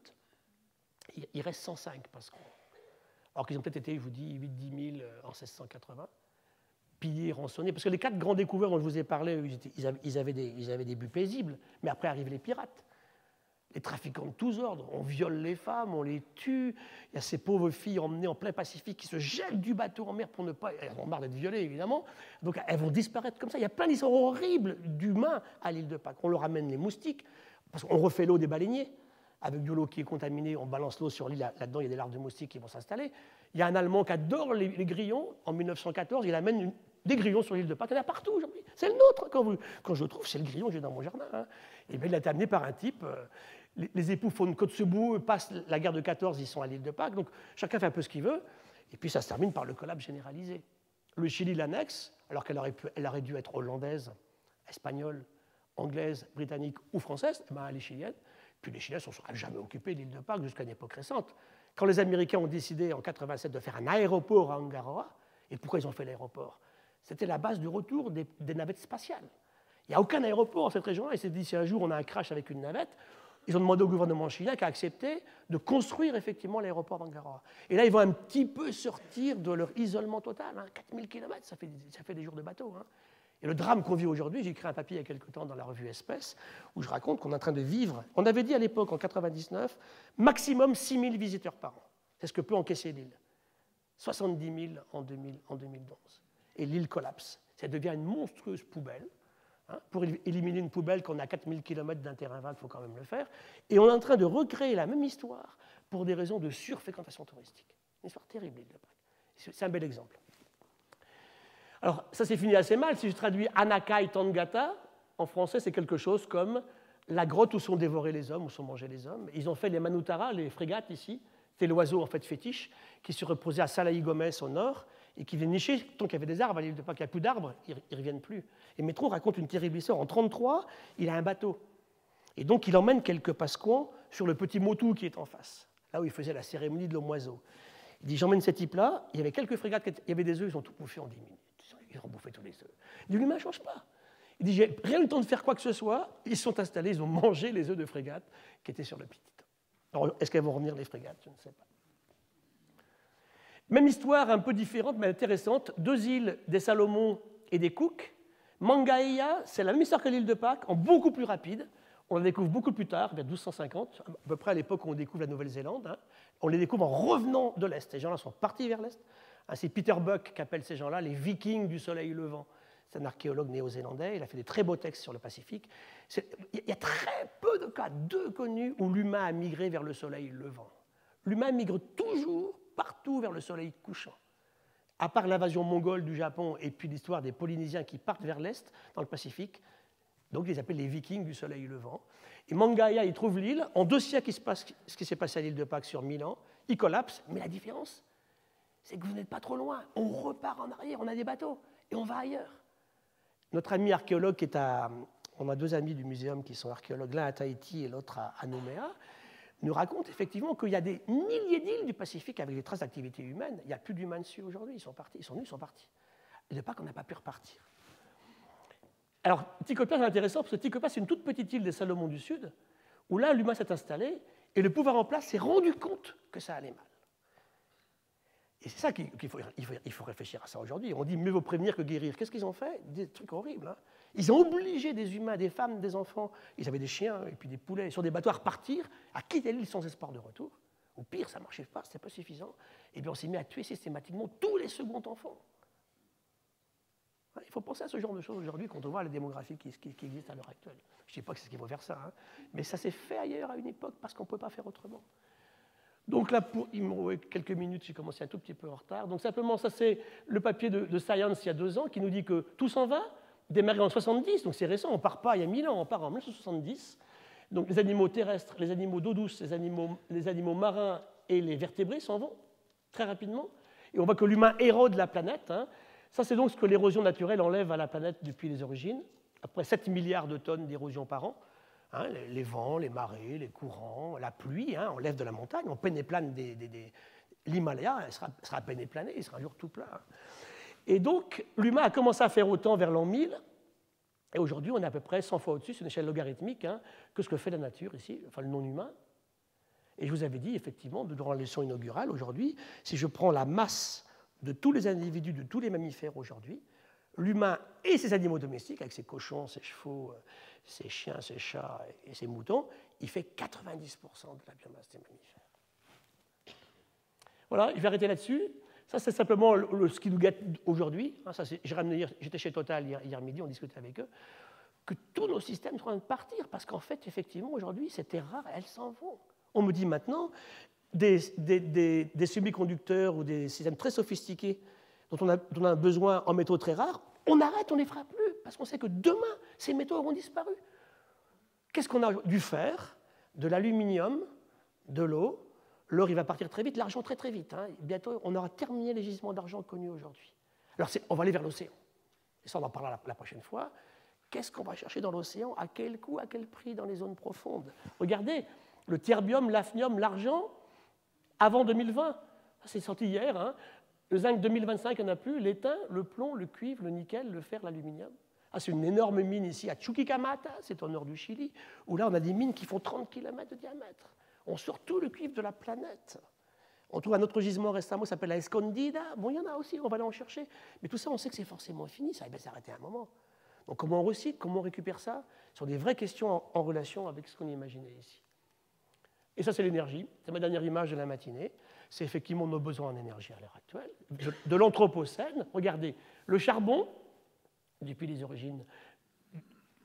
Speaker 1: Il reste 105 Pasquans. Alors qu'ils ont peut-être été, je vous dis, 8-10 000 en 1680, pillés, rançonnés. Parce que les 4 grands découverts dont je vous ai parlé, ils avaient des buts paisibles, mais après arrivent les pirates, les trafiquants de tous ordres. On viole les femmes, on les tue. Il y a ces pauvres filles emmenées en plein Pacifique qui se jettent du bateau en mer pour ne pas... Elles ont marre d'être violées, évidemment. Donc elles vont disparaître comme ça. Il y a plein d'histoires horribles d'humains à l'île de Pâques. On leur amène les moustiques, parce qu'on refait l'eau des baleiniers. Avec de l'eau qui est contaminée, on balance l'eau sur l'île, là-dedans il y a des larves de moustiques qui vont s'installer. Il y a un Allemand qui adore les grillons. En 1914, il amène des grillons sur l'île de Pâques. Il y en a partout aujourd'hui. C'est le nôtre. Quand je le trouve, c'est le grillon que j'ai dans mon jardin. Hein. Et bien, il a été amené par un type. Les époux font Kotzebue, passent la guerre de 14, ils sont à l'île de Pâques. Donc chacun fait un peu ce qu'il veut. Et puis ça se termine par le collapse généralisé. Le Chili l'annexe, alors qu'elle aurait dû être hollandaise, espagnole, anglaise, britannique ou française. Elle est chilienne. Puis les Chiliens ne se sont jamais occupés de l'île de Pâques jusqu'à une époque récente. Quand les Américains ont décidé en 1987 de faire un aéroport à Angaroa, et pourquoi ils ont fait l'aéroport? C'était la base de retour des navettes spatiales. Il n'y a aucun aéroport dans cette région-là. Ils se disent si un jour on a un crash avec une navette, ils ont demandé au gouvernement chilien qui a accepté de construire effectivement l'aéroport d'Angaroa. Et là, ils vont un petit peu sortir de leur isolement total. Hein. 4000 km, ça fait des jours de bateau. Hein. Et le drame qu'on vit aujourd'hui, j'ai écrit un papier il y a quelque temps dans la revue Espèces, où je raconte qu'on est en train de vivre. On avait dit à l'époque, en 1999, maximum 6 000 visiteurs par an. C'est ce que peut encaisser l'île. 70 000 en 2011. Et l'île collapse. Ça devient une monstrueuse poubelle, Hein, pour éliminer une poubelle qu'on a à 4000 km d'un terrain vague, il faut quand même le faire. Et on est en train de recréer la même histoire pour des raisons de surfréquentation touristique. Une histoire terrible, l'île de Pâques. C'est un bel exemple. Alors, ça s'est fini assez mal. Si je traduis Anakai Tangata, en français, c'est quelque chose comme la grotte où sont dévorés les hommes, où sont mangés les hommes. Ils ont fait les Manutara, les frégates ici. C'est l'oiseau en fait fétiche qui se reposait à Salaï Gomez au nord et qui venait nicher tant qu'il y avait des arbres. À l'île de Pâques, il n'y a plus d'arbres, ils ne reviennent plus. Et Métro raconte une terrible histoire. En 1933, il a un bateau. Et donc, il emmène quelques pasquans sur le petit Motu qui est en face, là où il faisait la cérémonie de l'homme oiseau. Il dit, j'emmène ces types-là. Il y avait quelques frégates, il y avait des œufs, ils ont tout bouffé en 10 minutes. Ils ont bouffé tous les œufs. Il dit, l'humain ne change pas. Il dit, j'ai rien eu le temps de faire quoi que ce soit. Ils se sont installés, ils ont mangé les œufs de frégates qui étaient sur le petit. Alors, est-ce qu'elles vont revenir les frégates? Je ne sais pas. Même histoire, un peu différente, mais intéressante. Deux îles, des Salomon et des Cook. Mangaia, c'est la même histoire que l'île de Pâques, en beaucoup plus rapide. On la découvre beaucoup plus tard, vers 1250, à peu près à l'époque où on découvre la Nouvelle-Zélande. Hein. On les découvre en revenant de l'Est. Ces gens-là sont partis vers l'Est. C'est Peter Buck qu'appelle ces gens-là les Vikings du soleil levant. C'est un archéologue néo-zélandais. Il a fait des très beaux textes sur le Pacifique. Il y a très peu de cas, deux connus, où l'humain a migré vers le soleil levant. L'humain migre toujours partout vers le soleil couchant. À part l'invasion mongole du Japon et puis l'histoire des Polynésiens qui partent vers l'Est, dans le Pacifique, donc ils les appellent les Vikings du soleil levant. Et Mangaia, il trouve l'île. En 2 siècles, il se passe ce qui s'est passé à l'île de Pâques sur 1000 ans. Il collapse, mais la différence, c'est que vous n'êtes pas trop loin. On repart en arrière, on a des bateaux, et on va ailleurs. Notre ami archéologue qui est à... On a 2 amis du muséum qui sont archéologues, l'un à Tahiti et l'autre à Nouméa, nous raconte effectivement qu'il y a des milliers d'îles du Pacifique avec des traces d'activité humaine. Il n'y a plus d'humains dessus aujourd'hui, ils sont partis, ils sont venus, ils sont partis. Et de Pâques, on n'a pas pu repartir. Alors, Tikopia, c'est intéressant parce que Tikopia, c'est une toute petite île des Salomon du Sud, où là, l'humain s'est installé et le pouvoir en place s'est rendu compte que ça allait mal. Et c'est ça qu'il faut réfléchir à ça aujourd'hui. On dit mieux vaut prévenir que guérir. Qu'est-ce qu'ils ont fait? Des trucs horribles. Hein. Ils ont obligé des humains, des femmes, des enfants, ils avaient des chiens et puis des poulets sur des bateaux à repartir, à quitter l'île sans espoir de retour. Ou pire, ça ne marchait pas, c'était pas suffisant. Et bien on s'est mis à tuer systématiquement tous les seconds enfants. Il faut penser à ce genre de choses aujourd'hui quand on voit la démographie qui existe à l'heure actuelle. Je ne dis pas que c'est ce qu'il faut faire ça, hein, mais ça s'est fait ailleurs à une époque parce qu'on ne peut pas faire autrement. Donc là, il me reste quelques minutes, j'ai commencé un tout petit peu en retard. Donc simplement, ça c'est le papier de Science il y a 2 ans qui nous dit que tout s'en va, démarré en 70, donc c'est récent, on ne part pas il y a 1000 ans, on part en 1970. Donc les animaux terrestres, les animaux d'eau douce, les animaux marins et les vertébrés s'en vont très rapidement. Et on voit que l'humain érode la planète. Hein. Ça c'est donc ce que l'érosion naturelle enlève à la planète depuis les origines, après 7 milliards de tonnes d'érosion par an. Hein, les vents, les marées, les courants, la pluie, hein, on lève de la montagne, on pénéplane l'Himalaya, elle sera pénéplanée, il sera un jour tout plat. Hein. Et donc, l'humain a commencé à faire autant vers l'an 1000, et aujourd'hui, on est à peu près 100 fois au-dessus, c'est une échelle logarithmique, hein, que ce que fait la nature ici, enfin le non-humain. Et je vous avais dit, effectivement, durant la leçon inaugurale, aujourd'hui, si je prends la masse de tous les individus, de tous les mammifères aujourd'hui, l'humain et ses animaux domestiques, avec ses cochons, ses chevaux, ses chiens, ses chats et ses moutons, il fait 90% de la biomasse des mammifères. Voilà, je vais arrêter là-dessus. Ça, c'est simplement ce qui nous gâte aujourd'hui. J'étais chez Total hier midi, on discutait avec eux, que tous nos systèmes sont en train de partir, parce qu'en fait, effectivement, aujourd'hui, ces terres rares, elles s'en vont. On me dit maintenant, des semi-conducteurs ou des systèmes très sophistiqués dont on a besoin en métaux très rares, on arrête, on ne les fera plus, parce qu'on sait que demain, ces métaux auront disparu. Qu'est-ce qu'on a? Du fer, de l'aluminium, de l'eau. L'or, il va partir très vite, l'argent très très vite. Hein. Bientôt, on aura terminé les gisements d'argent connus aujourd'hui. Alors, on va aller vers l'océan. Et ça, on en parlera la prochaine fois. Qu'est-ce qu'on va chercher dans l'océan? À quel coût, à quel prix dans les zones profondes? Regardez, le terbium, l'hafnium, l'argent, avant 2020. Ça, c'est sorti hier. Hein. Le zinc 2025, il n'y en a plus. L'étain, le plomb, le cuivre, le nickel, le fer, l'aluminium. Ah, c'est une énorme mine ici à Chuquicamata, c'est au nord du Chili, où là, on a des mines qui font 30 km de diamètre. On sort tout le cuivre de la planète. On trouve un autre gisement récemment, ça s'appelle la Escondida. Bon, il y en a aussi, on va aller en chercher. Mais tout ça, on sait que c'est forcément fini, ça va s'arrêter à un moment. Donc comment on recycle, comment on récupère ça? Ce sont des vraies questions en relation avec ce qu'on imaginait ici. Et ça, c'est l'énergie. C'est ma dernière image de la matinée. C'est effectivement nos besoins en énergie à l'heure actuelle. De l'Anthropocène, regardez, le charbon, depuis les origines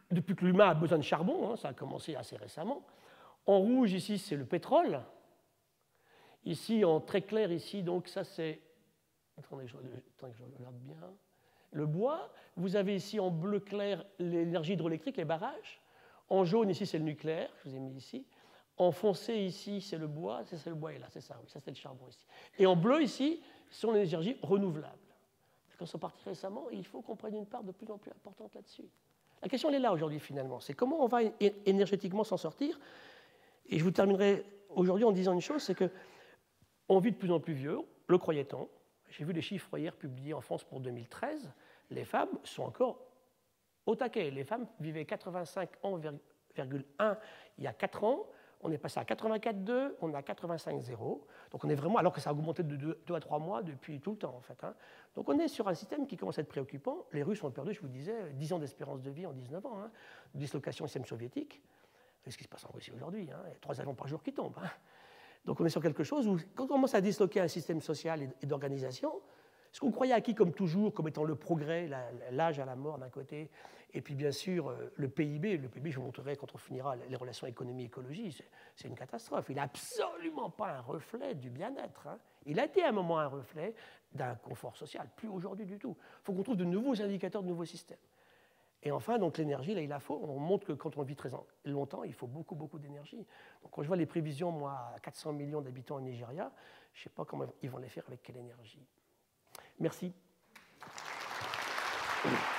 Speaker 1: depuis que l'humain a besoin de charbon, hein, ça a commencé assez récemment. En rouge, ici, c'est le pétrole. Ici, en très clair, ici, donc ça c'est... Attendez, je regarde bien. Le bois. Vous avez ici en bleu clair l'énergie hydroélectrique, les barrages. En jaune, ici, c'est le nucléaire, je vous ai mis ici. En foncé, ici, c'est le bois. C'est le bois, et là, c'est ça, oui, ça c'est le charbon ici. Et en bleu, ici, ce sont les énergies renouvelables. Quand ils sont partis récemment, il faut qu'on prenne une part de plus en plus importante là-dessus. La question, elle est là aujourd'hui, finalement. C'est comment on va énergétiquement s'en sortir. Et je vous terminerai aujourd'hui en disant une chose, c'est qu'on vit de plus en plus vieux, le croyait-on. J'ai vu les chiffres hier publiés en France pour 2013. Les femmes sont encore au taquet. Les femmes vivaient 85 ans, il y a 4 ans. On est passé à 84,2, on est à 85,0. Donc on est vraiment, alors que ça a augmenté de 2 à 3 mois depuis tout le temps en fait. Hein. Donc on est sur un système qui commence à être préoccupant. Les Russes ont perdu, je vous disais, 10 ans d'espérance de vie en 19 ans. Hein. Dislocation du système soviétique. C'est ce qui se passe en Russie aujourd'hui. Hein. Il y a 3 avions par jour qui tombent. Hein. Donc on est sur quelque chose où, quand on commence à disloquer un système social et d'organisation, ce qu'on croyait acquis comme toujours, comme étant le progrès, l'âge à la mort d'un côté, et puis bien sûr le PIB, je vous montrerai quand on finira les relations économie-écologie, c'est une catastrophe. Il n'est absolument pas un reflet du bien-être. Hein. Il a été à un moment un reflet d'un confort social, plus aujourd'hui du tout. Il faut qu'on trouve de nouveaux indicateurs, de nouveaux systèmes. Et enfin, donc l'énergie, là, il la faut. On montre que quand on vit très longtemps, il faut beaucoup, beaucoup d'énergie. Donc quand je vois les prévisions, moi, à 400 millions d'habitants au Nigeria, je ne sais pas comment ils vont les faire, avec quelle énergie. Merci.